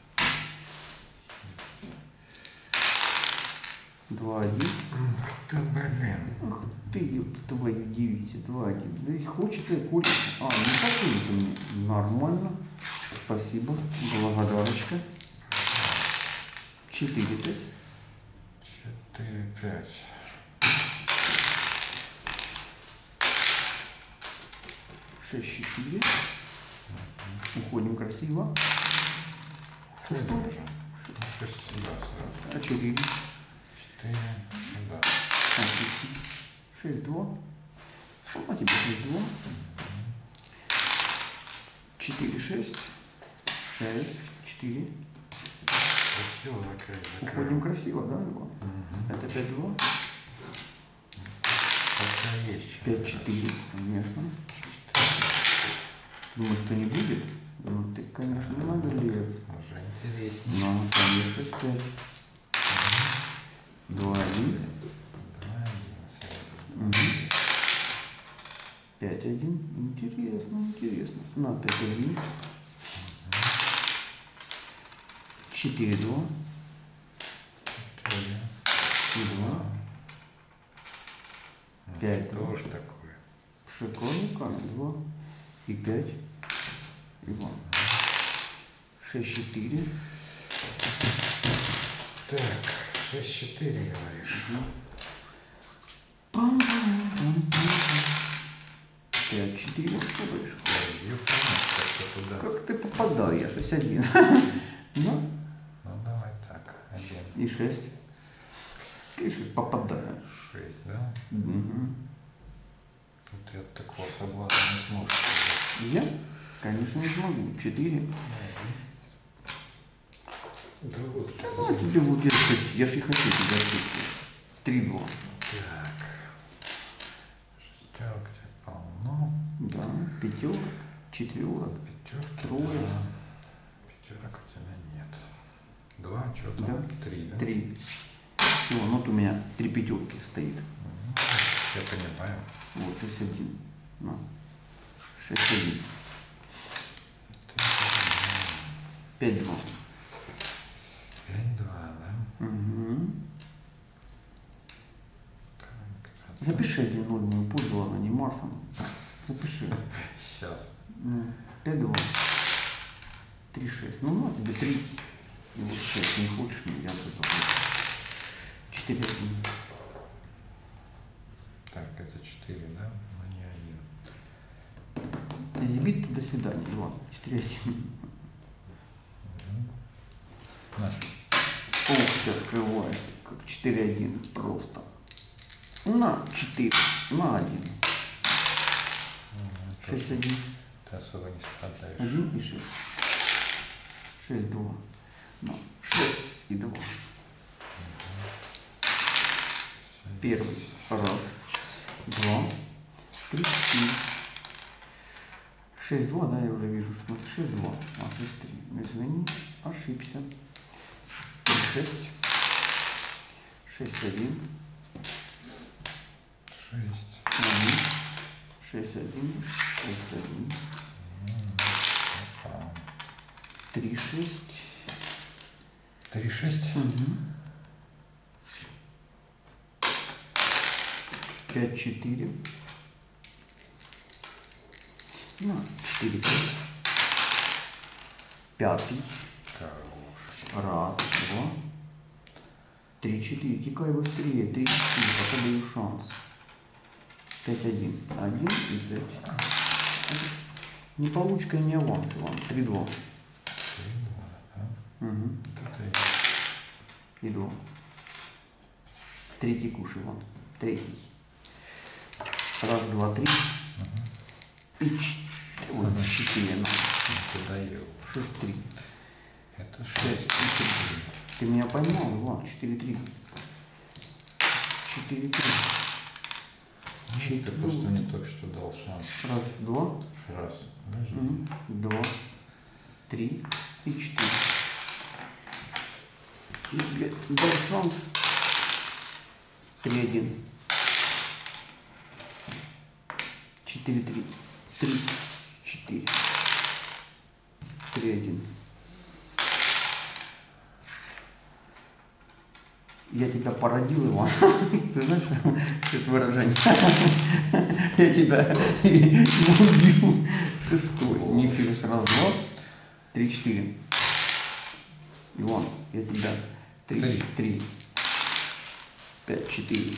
Два один. Ты, блин. Ах ты, ёпта, твою девица. Два один. Да и хочется и курить. А, ну такой это мне. Нормально. Спасибо. Благодарочка. Четыре пять. четыре пять. Шесть четыре. Уходим красиво. Шестой. Уже. шесть сюда сразу. А четыре. четыре сюда. Отлично. Шесть два. А тебе шесть два. Четыре шесть. Шесть. Четыре. Красиво закрыть. Уходим красиво, да, Иван? Угу. Это пять два. Пока есть. Пять четыре, конечно. Думаешь, что не будет? Ну ты, конечно, наглец. Уже интереснее. Ну, конечно, шесть пять. Два один. два один. Угу. пять один. Интересно, интересно. На пять один. четыре два. четыре. два. пять два. Тоже такое. Шикарный камень. два. И пять. И два. шесть четыре. Так, шесть четыре говоришь. пять четыре. Что говоришь? Я понял, как-то туда. Как ты попадаешь? шесть один. Ну, Ну давай так. Один. и шесть. Конечно, попадаю. шесть, да? Угу. Тут я от такого соблазна не сможешь. Я? Конечно, не смогу. четыре. Да вот. Да ну, тебе вот я, я же и хочу тебя ответить. три два. Так. Шестерок тебе полно. Да, пятерок, четверок, Пятерки. трое. Да. Пятерок у тебя нет. Два, что там? Да. Три, да? Три. Все, ну вот у меня три пятерки стоит. Мгм. Я понимаю. Вот, шесть один. На. шесть один. пять два. пять два, да? Угу. Так. Запиши один ноль мою позу, ладно, не Марсом. Запиши. Сейчас. пять два. три шесть. Ну, ну, тебе три. И вот шесть. Не хочешь, я тут попробую. четыре один. Так, это четыре, да? Но не один. Избит, до свидания, Иван. четыре один. На. Ох, ты открываешь, как четыре один. Просто. На четыре, на один. шесть один. Ты особо не страдаешь. один и шесть. шесть два. На шесть и два. Первый. Раз, два, три, четыре. шесть два, да, я уже вижу, что это шесть два. А, шесть три. Извини, ошибся. шесть. шесть один. шесть. один. шесть один. шесть один. три шесть. три шесть. Угу. пять четыре. Ну, четыре пять. Пятый. Хорош. Раз, два. Три четыре. Тикай быстрее. Три четыре. Пока даю шанс. пять один. один и пять. Не получка, не аванс, Иван. три два. три два, да? Угу. Это И два. Третий куш, Иван. Третий. Раз, два, три. И четыре. четыре. ты даешь. шесть три. Это шесть шесть. три. Ты меня поймал, Иван. четыре три. четыре три. Ты просто мне только что дал шанс. Раз, два. Раз. Подожди. Угу. Два. Три. И четыре. И тебе дал шанс. Три один. четыре три. три четыре. три один. Я тебя породил, Иван. Ты знаешь, это выражение? Я тебя убил. Шестой. Нифига, раз, два, три, четыре. Иван, я тебя три, три, пять, четыре.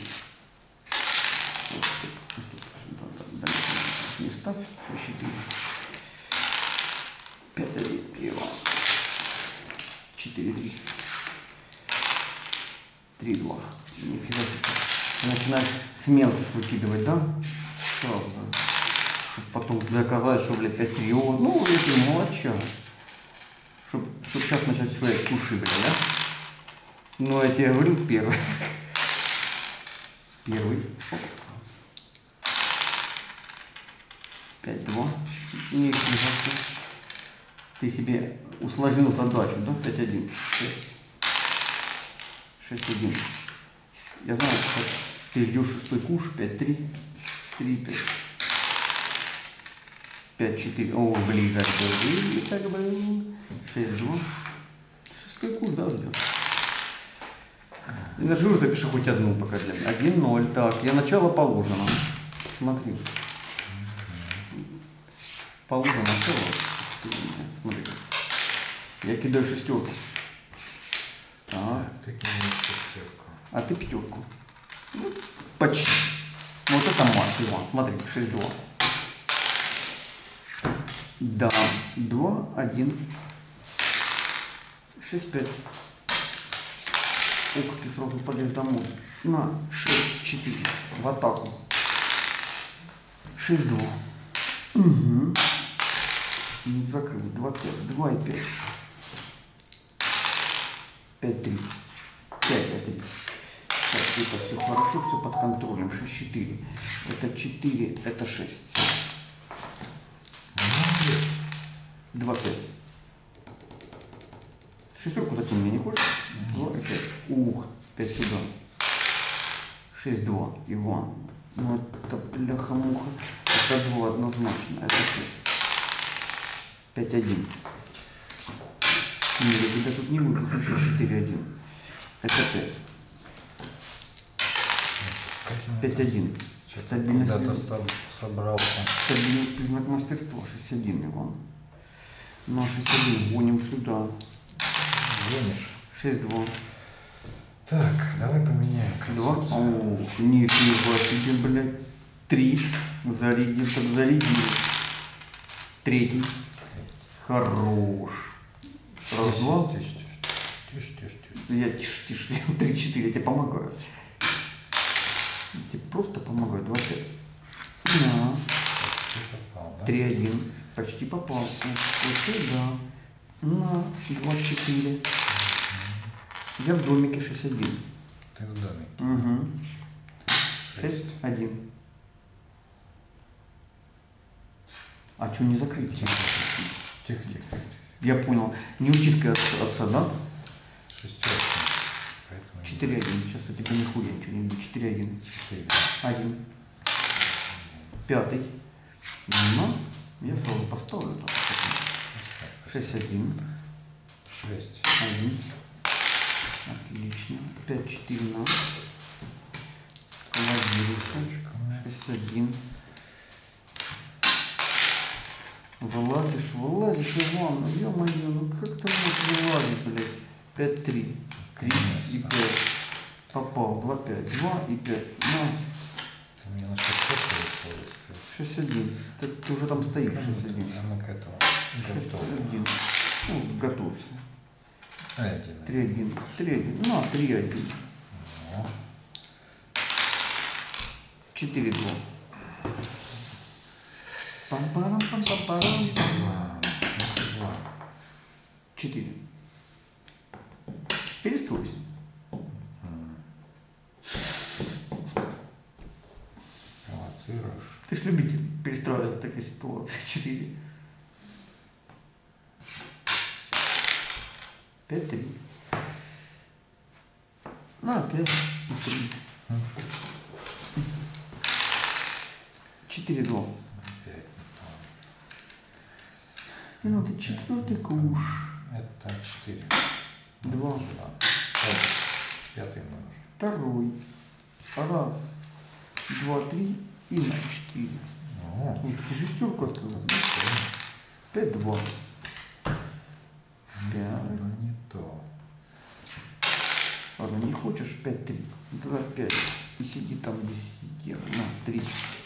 Не ставь, шесть четыре. пять один. Иван. четыре три. три два. Нифига себе. Ты начинаешь с мелких выкидывать, да? Сразу, да. Чтобы потом доказать, что, блядь, пять три. О, ну, это молодча. Чтобы чтоб сейчас начать свои куши, блядь, да? Ну, я тебе говорю, первый. Первый. пять два. Нифига себе. Ты себе усложнил задачу, да? пять один. шесть. шесть один. Я знаю, что ты ждешь шестой куш. пять три. три пять. пять четыре. О, блин, шесть два. Шестой куш, да, ждешь? На жиру ты пиши хоть одну пока для меня. один ноль. Так, я начало положено. Смотри. Положено начало. Смотри. Я кидаю шестерку. Так. Ты кинешь шестерку. А ты пятерку. Ну, почти. Вот это масса, Иван. Смотри, шесть два. Да, два один. шесть пять. Ух ты, сразу полез домой. На, шесть четыре. В атаку. шесть два. Угу. Не закрыл. два пять. два и пять. пять три. пять три. Так, это все хорошо, все под контролем. шесть четыре. Это четыре, это шесть. Молодец. два пять. Шестерку закинь, мне не хочешь? два и пять. Ух, пять сюда. шесть два. Иван. Ну это бляха-муха. Это два однозначно. Это шесть. пять один. Нет, я тебя тут не выпущу. шесть четыре один. Это пять. пять один. Стабильность. Куда-то собрался. Стабильность признак мастерства. шесть один, Иван. На шесть один. Гоним сюда. Гонишь? шесть два. Так, давай поменяем Два. концепцию. О, нифига себе, блядь. Три. Зарядил, так зарядил. Третий. Хорош. Раз, два. Тише, тише, тише, тише, тише. Я тише, тише. Три, четыре. Я тебе помогаю. Я тебе просто помогаю. Два, пять. Да. Почти попал, да? Три, один. Почти попал. Вот да. На. Два, четыре. Я в домике шесть, один. Ты в домике. Угу. Шесть. шесть, один. А что не закрыть? Тихо, тихо, тихо, тихо. Я понял. Не учись-ка от отца, да? Шестерка. Поэтому четыре, один. Сейчас у тебя нихуя ничего не будет. четыре, один. четыре. один. Пятый. Ну, я сразу поставлю. Так. шесть, один. Шесть. один. Отлично. пять, четыре на. Складируется. шесть, один. Вылазишь, вылазишь, Иван, ну ё-моё, ну как ты можешь вылазить, блядь? пять, три. три и пять. Попал. два, пять. два и пять. На. Ты мне на шестерку выставил. шесть, один. Ты, ты уже там стоишь. шесть, один. А мы к этому шесть, готовы. один. Ну, готовься. Один. три, один. три, один. На, три, один. Ну, четыре, два. Пам-парам, пам-пам-парам. два. Два. четыре. Перестройся. Провоцируешь. Ты ж любитель перестраиваться в такой ситуации. четыре. пять, три. На, пять и три. четыре, два. Опять. Ну, ты четвертый куш. Это четыре. Два. Два. Пятый. Пятый множу. Второй. Раз, два, три и на четыре. Ну, Ну, ты шестерку открыл. пять, два. пять. ну, не то. Ладно, не хочешь? пять, три. два, пять. И сиди там, где сидел. На, три.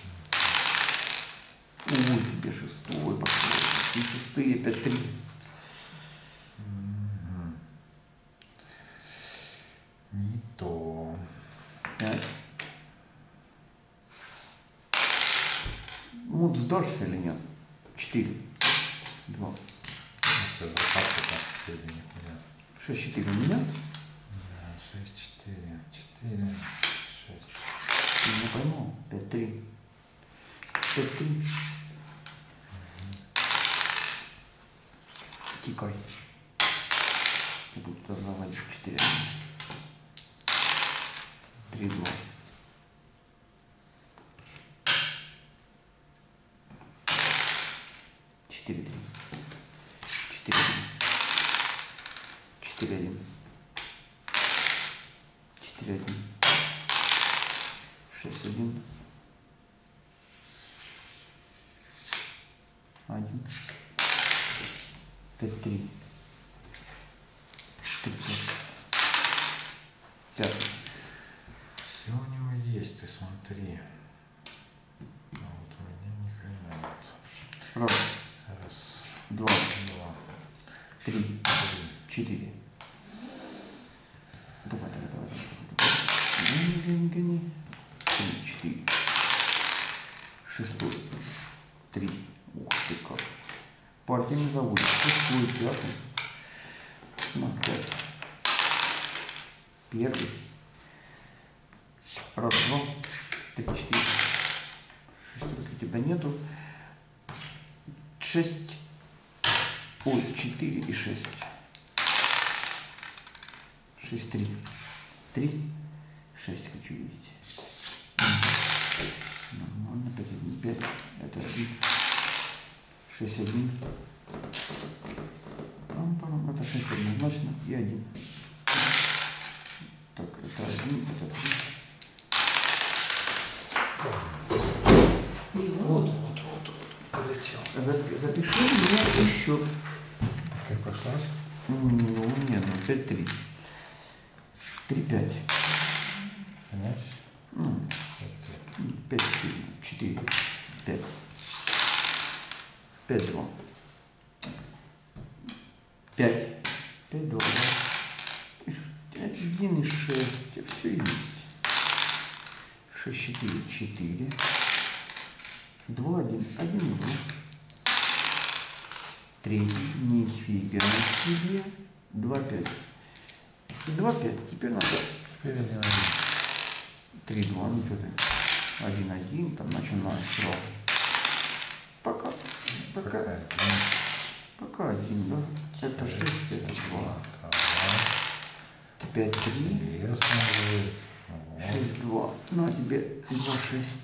Ой, тебе шестой пошел. И шестые, пять, три. Мгм. Не то. пять. Вот сдашься или нет? четыре. два. Это запас-то впереди нихуя. шесть, четыре у меня. Да, шесть, четыре. четыре, шесть. Ты меня поймал. пять, три. пять, три. Тикай. Я буду туда заводить четыре. три, два. четыре, три. четыре, один. четыре, один. четыре, один. шесть, один. один. пять, три. три, пять. Все у него есть, ты смотри. А вот у меня ни хрена нет. Раз, Раз, два, два, три, три. четыре. Давай, давай, давай, давай. Гони, гони, гони. Три, четыре. Шестой. Три. Ух ты как. Партия не заводит. Шестой, пятый. На, пять. Первый. Раз, два, три, четыре. Шестерки у тебя нету. Шесть. Ой, четыре и шесть. Шесть, три. Три. Шесть хочу видеть. Нормально. Пять, один, пять. Это один. Шесть, один. Пам-пам. Это шесть однозначно. И один. Так, это один, это три. И вот, вот, вот, вот, полетел. Запи- Запиши мне еще. Как прошлый раз? Ну, не, ну, пять, три. три пять. Понять? Ну, пять четыре. четыре. пять. пять два. пять. пять два. один и шесть. Все есть. шесть четыре. четыре. два один. один два. три. Нифига себе. два пять. два пять. Теперь надо. Теперь один один. три два. Ну что-то. один один. Там начинаем сразу. Пока. Пока. Пока. Пока один, да? Это шесть, это два. пять три. Интересно будет. шесть два. Ну а тебе два шесть.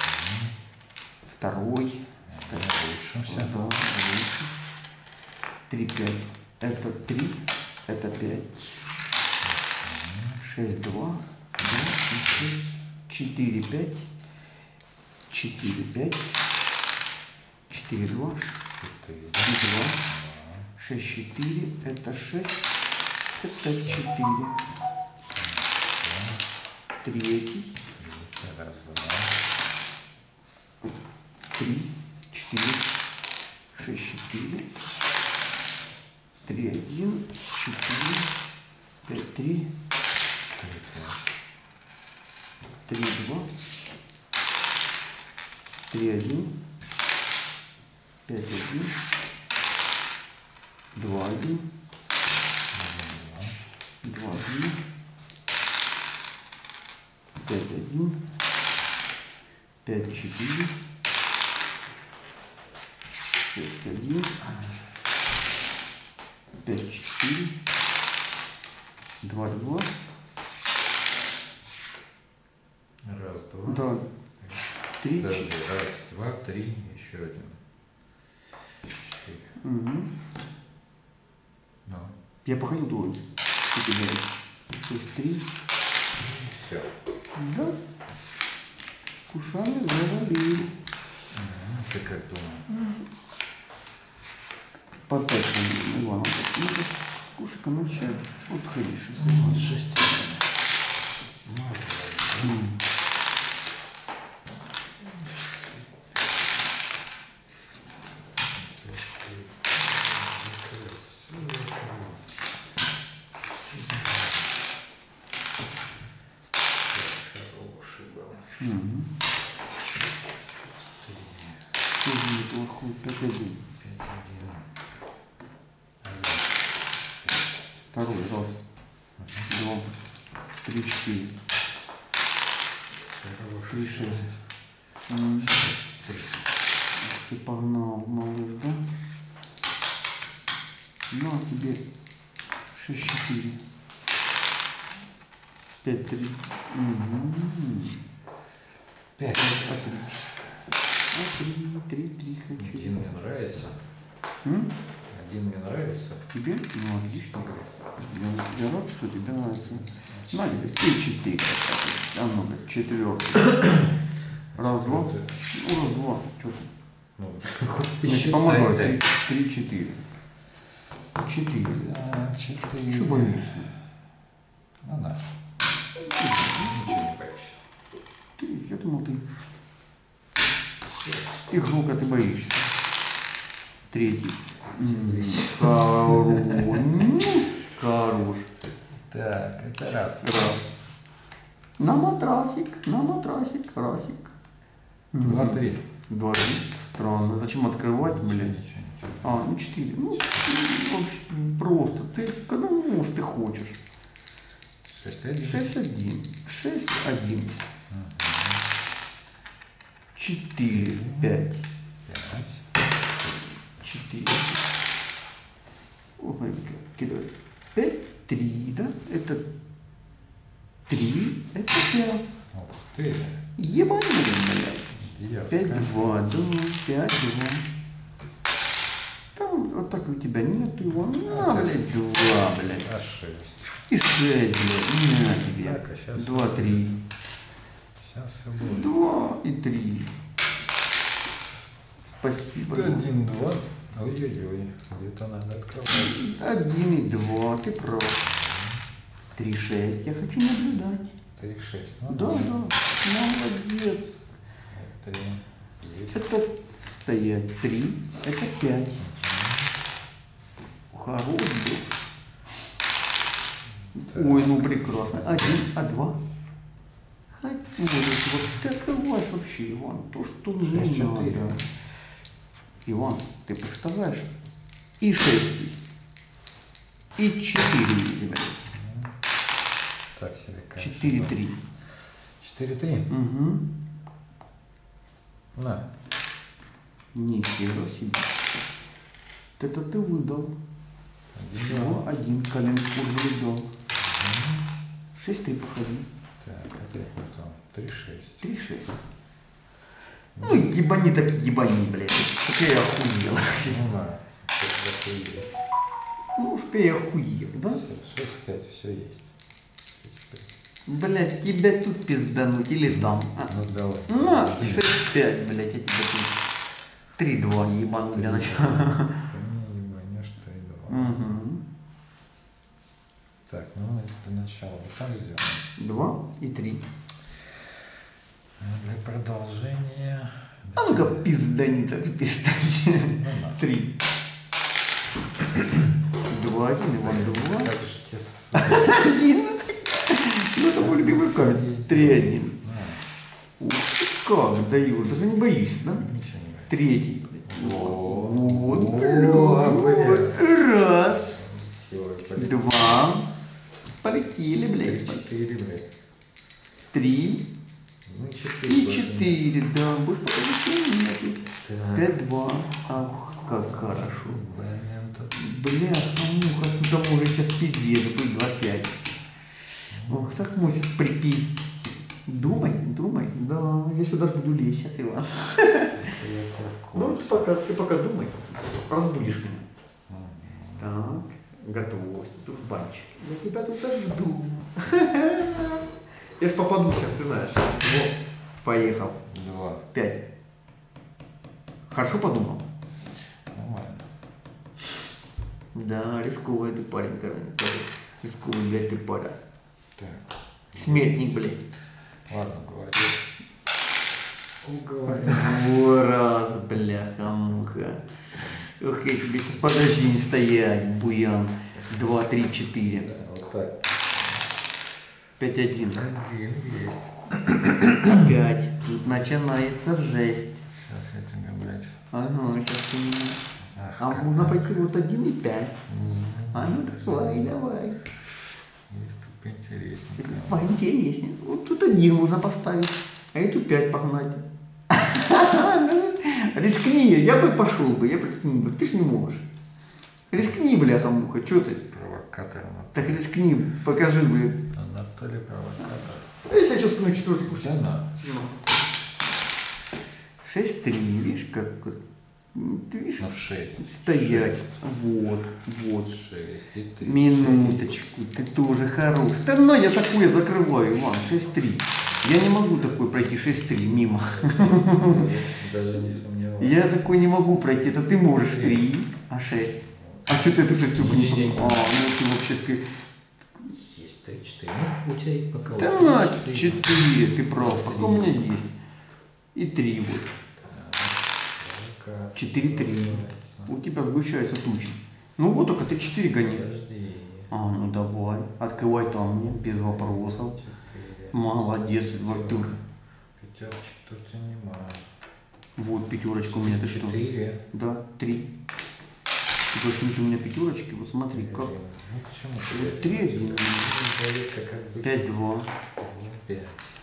Второй. Улучшимся. Да, лучше. три пять. Это три. Это пять. шесть два. четыре пять. четыре пять. четыре два. четыре. два. шесть четыре. Это шесть. Это четыре. Третий. Раз, два. три. четыре. шесть четыре. три один. четыре. пять три. три два. три один. пять один. два один. два один. пять один. пять четыре. шесть один. пять четыре. два два. Раз, два. Да. три Подожди, четыре. раз, два, три, еще один. Четыре. Угу. Ну, Я походил двое. шесть три. все. Да. Кушами завалили. Ты как думал? По пять, ну ладно. Ну, кушай-ка на чай. Вот ходишь. Вот шесть. Угу. Тоже неплохой. пять один. Второй раз. Два. Три четыре. Три шесть. М. Ты погнал, малыш, да? Ну, а тебе шесть четыре. пять три. Пять. А три. А три, три, три хочу. Один мне нравится. М? Один мне нравится. Тебе? Ну, отлично. Я, я рад, что тебе нравится. На тебе. И четыре. А ну-ка, четвертый. Раз, два. Ну, раз, два. Что ты? Ну, Я тебе помогаю. Три, три, четыре. Четыре. Да, четыре. Чего боишься? Ну да. Ничего не боюсь. Ты, я думал, ты игрока ты боишься. Третий. М, Хорош. Хорош. Так, это раз. Раз. На матрасик, на матрасик, расик. Два, Мгм. три. Два, три. Странно. Зачем открывать, Ничего, блин? ничего, ничего. А, ну четыре. Ну, вообще просто. Ты когда можешь, ты хочешь. Шесть, один. Шесть один. Шесть один. Четыре, пять. Пять. Четыре. Ой, кидай. Пять, три, да? Это три, это пять. Ух ты. Ебаный, блядь. Дерзко. Пять, два, да, пять, два. Там вот так у тебя нету его. На, блядь, два, блядь. А шесть. И шесть, блядь. На тебе. Так, а сейчас Два, три. Сейчас все будет. Два и три. Спасибо. Один, два. Ой-ой-ой. Где-то надо открывать. Один и два. Ты прав. три шесть. Я хочу наблюдать. три шесть. Ну, Да, да. Молодец. три. Есть. Это стоять три. Это пять. Хорош был. Так. Ой, ну прекрасно. Один, а два. Хотя, вот ты открываешь вообще, Иван, то, что не шесть четыре. надо. Иван, ты представляешь? И шесть есть. И четыре есть, ребят. Так себе, конечно. четыре три. четыре три. Угу. На. Нихера себе. Вот это ты выдал. Один, два. Два, один, коленку выдал. шесть три походи. Так, опять потом. три шесть. три шесть. Ну, ебани так ебани, блядь. Как я охуел. Ну на. Ну уж я охуел, да? шесть пять, все есть. Блядь, тебя тут пиздануть или дам. А. Ну давай. На, шесть пять, блядь, я тебя тут три два ебану для начала. Ты мне ебанешь три два. Угу. Так, ну для начала вот так сделаем. два и три. Для продолжения. А ну-ка пиздани так, пиздани. Ну, на. три. два один, Иван, два. Как же тебе с... один. Ну это мой любимый камень. три один. На. Ух ты как даешь, даже не боюсь, да? Ничего не говори. Третий. О, Вот. о, блядь. Раз. Всё, полетели. Два. Полетели, блядь. Четыре, блядь. Три. Ну и четыре. И больше четыре, да. Больше пока ничего нету. нет. Так. Пять два. Ах, как хорошо. Момент. Бляха, муха, туда может сейчас пиздец быть два пять. Ох, так мой сейчас припиздец. Думай, думай. Да, я сюда ж буду лезть сейчас, Иван. Я тебя в Ну, курсе. ты пока, ты пока думай. Разбудишь меня. Так, готовься, турбанчик. Я тебя тут жду. Я ж попаду сейчас, ты знаешь. Вот, поехал. Два. Пять. Хорошо подумал? Нормально. Да, рисковый ты парень, короче. Рисковый, блядь, ты парень. Так. Смертник, блядь. Ладно, говори. Уговорил. Во раз, бляха-муха. Ох, я тебе сейчас подожди, не стоять, буян. Два, три, четыре. Да, вот так. Пять, один. Один есть. Опять. Тут начинается жесть. Сейчас я тебе, блядь. Ага, сейчас ты меня... Ах, А как можно надо. пойти вот один и пять. М, А ну давай, давай. Есть тут поинтереснее. Поинтереснее. Вот тут один можно поставить, а эту пять погнать. Ну, рискни, я бы пошел бы, я бы рискнул бы. Ты ж не можешь. Рискни, бляха-муха, что ты? Провокатор. Так рискни, покажи, блин. Анатолий провокатор. А если я сейчас скину четвертый куш? Все на. шесть три, видишь, как вот. Ты видишь? Ну шесть. Стоять. Вот, вот. Шесть и три. Минуточку, ты тоже хорош. Да ну я такое закрываю, Иван, шесть три. Я не могу такой пройти шесть три мимо. Даже не сомневаюсь. Я такой не могу пройти, это ты можешь три, а шесть. А что ты эту шестерку не Не-не-не. понял? А, ну ты вообще скажи. Есть три четыре. Ну, у тебя и пока. Да вот на, три, четыре. четыре, ты прав, пока у меня есть. И три вот. Так, четыре три. открывается. У тебя сгущаются тучи. Ну вот только ты четыре гони. Подожди. А, ну давай, открывай там мне, без вопросов. Четыре. Молодец, вот ты. Пятерочек тут и нема. Вот пятерочка у меня, ты что? Четыре. Да, три. Ты говоришь, нет у меня пятерочки, вот смотри, как. Один. Ну почему? Вот три, один. Человека как бы. Пять, два. Пять.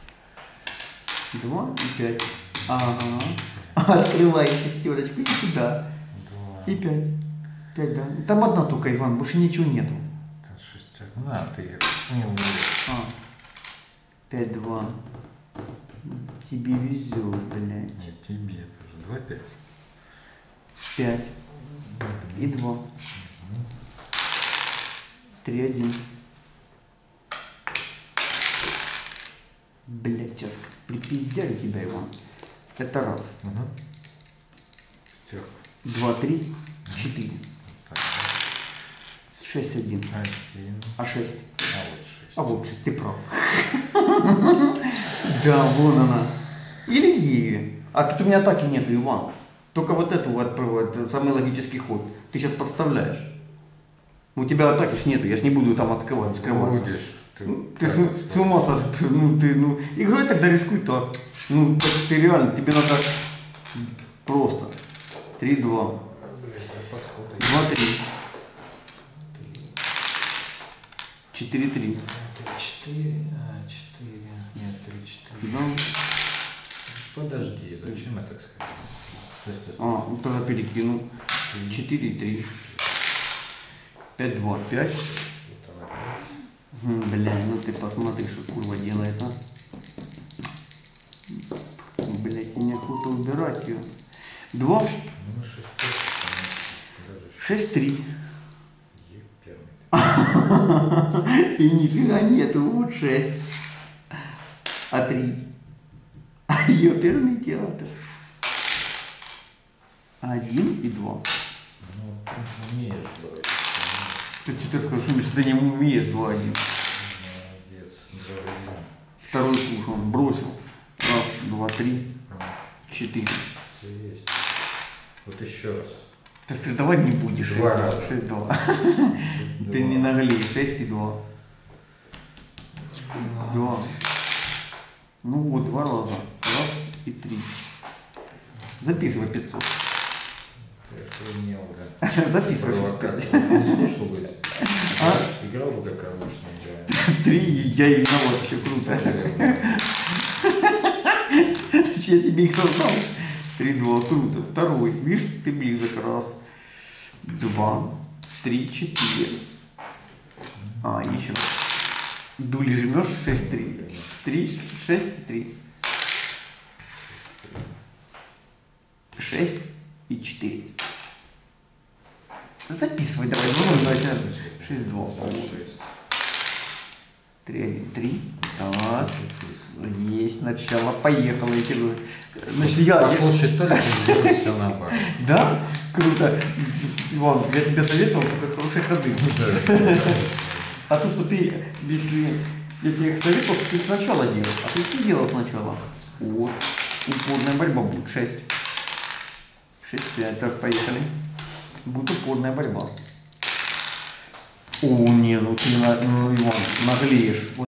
Два и пять. Ага. Открывай шестерочку и сюда. Два. И пять. Пять, да. Там одна только, Иван, больше ничего нету. Это шестерка. На, ты не умеешь. А. Пять, два. Тебе везет, блядь. Нет, тебе тоже. Два пять. Пять. И два. Три, один. Блядь, сейчас припиздяли тебя, Иван. Это раз. Угу. Пятерка. Два, три, четыре. Так. шесть один. Один. А шесть. А вот шесть. А вот шесть, ты прав. Да, вон она. Или Е. А тут у меня атаки нету, Иван. Только вот эту вот, вот самый логический ход. Ты сейчас подставляешь. У тебя атаки ж нету, я ж не буду там открывать, скрываться. Будешь. Ты, Ну, ты как с, это с ума сошел. Ну ты, ну, играй тогда рискуй, то. Ну, так ты реально, тебе надо просто. три-два. два-три. четыре-три. четыре, а, четыре, нет, три, четыре. Да. Подожди, зачем я так сказал? Стой, стой, стой. А, ну тогда перекину. четыре-три. пять-два. пять. М, Бля, ну ты посмотри, что курва делает, а. Блять, неохота убирать ее. Два. Ну, шестерка, подожди, шесть-три. еперный. И нифига нету, вот шесть. А три. Ёперный театр. Один и два. Ну, ты умеешь говорить. Ты что ты скажешь, что ты не умеешь два-один. Молодец, заводи. Второй куш он бросил. Раз, два, три, четыре. Все есть. Вот еще раз. Ты стартовать не будешь. Два раза. шесть-два. Ты не наглей. шесть и два. Два. Ну вот, два раза. Раз и три. Записывай пятьсот. Ты охренел, да. Записывай шесть пять. Не слушал бы. А? Играл бы как обычно играет. Три, я и виноват, еще круто. Я тебе их создал. Три-два, круто. Второй, видишь, ты близок. Раз, два, три, четыре. А, еще. Дули жмешь, шесть-три. Три, шесть, три. Шесть и четыре. Записывай давай. Ну, давай, шесть-два. Три, один, три. Так. Есть начало. Поехало. Я тебе говорю. Значит, я, я... Послушай, только сделай все наоборот. Да? Круто. Иван, я тебе советовал только хорошие ходы. А то, что ты, если я тебе их советовал, ты их сначала делал, а ты их не делал сначала. Вот. Упорная борьба будет. шесть. шесть-пять. Так, поехали. Будет упорная борьба. О, не, ну ты, ну, Иван, наглеешь.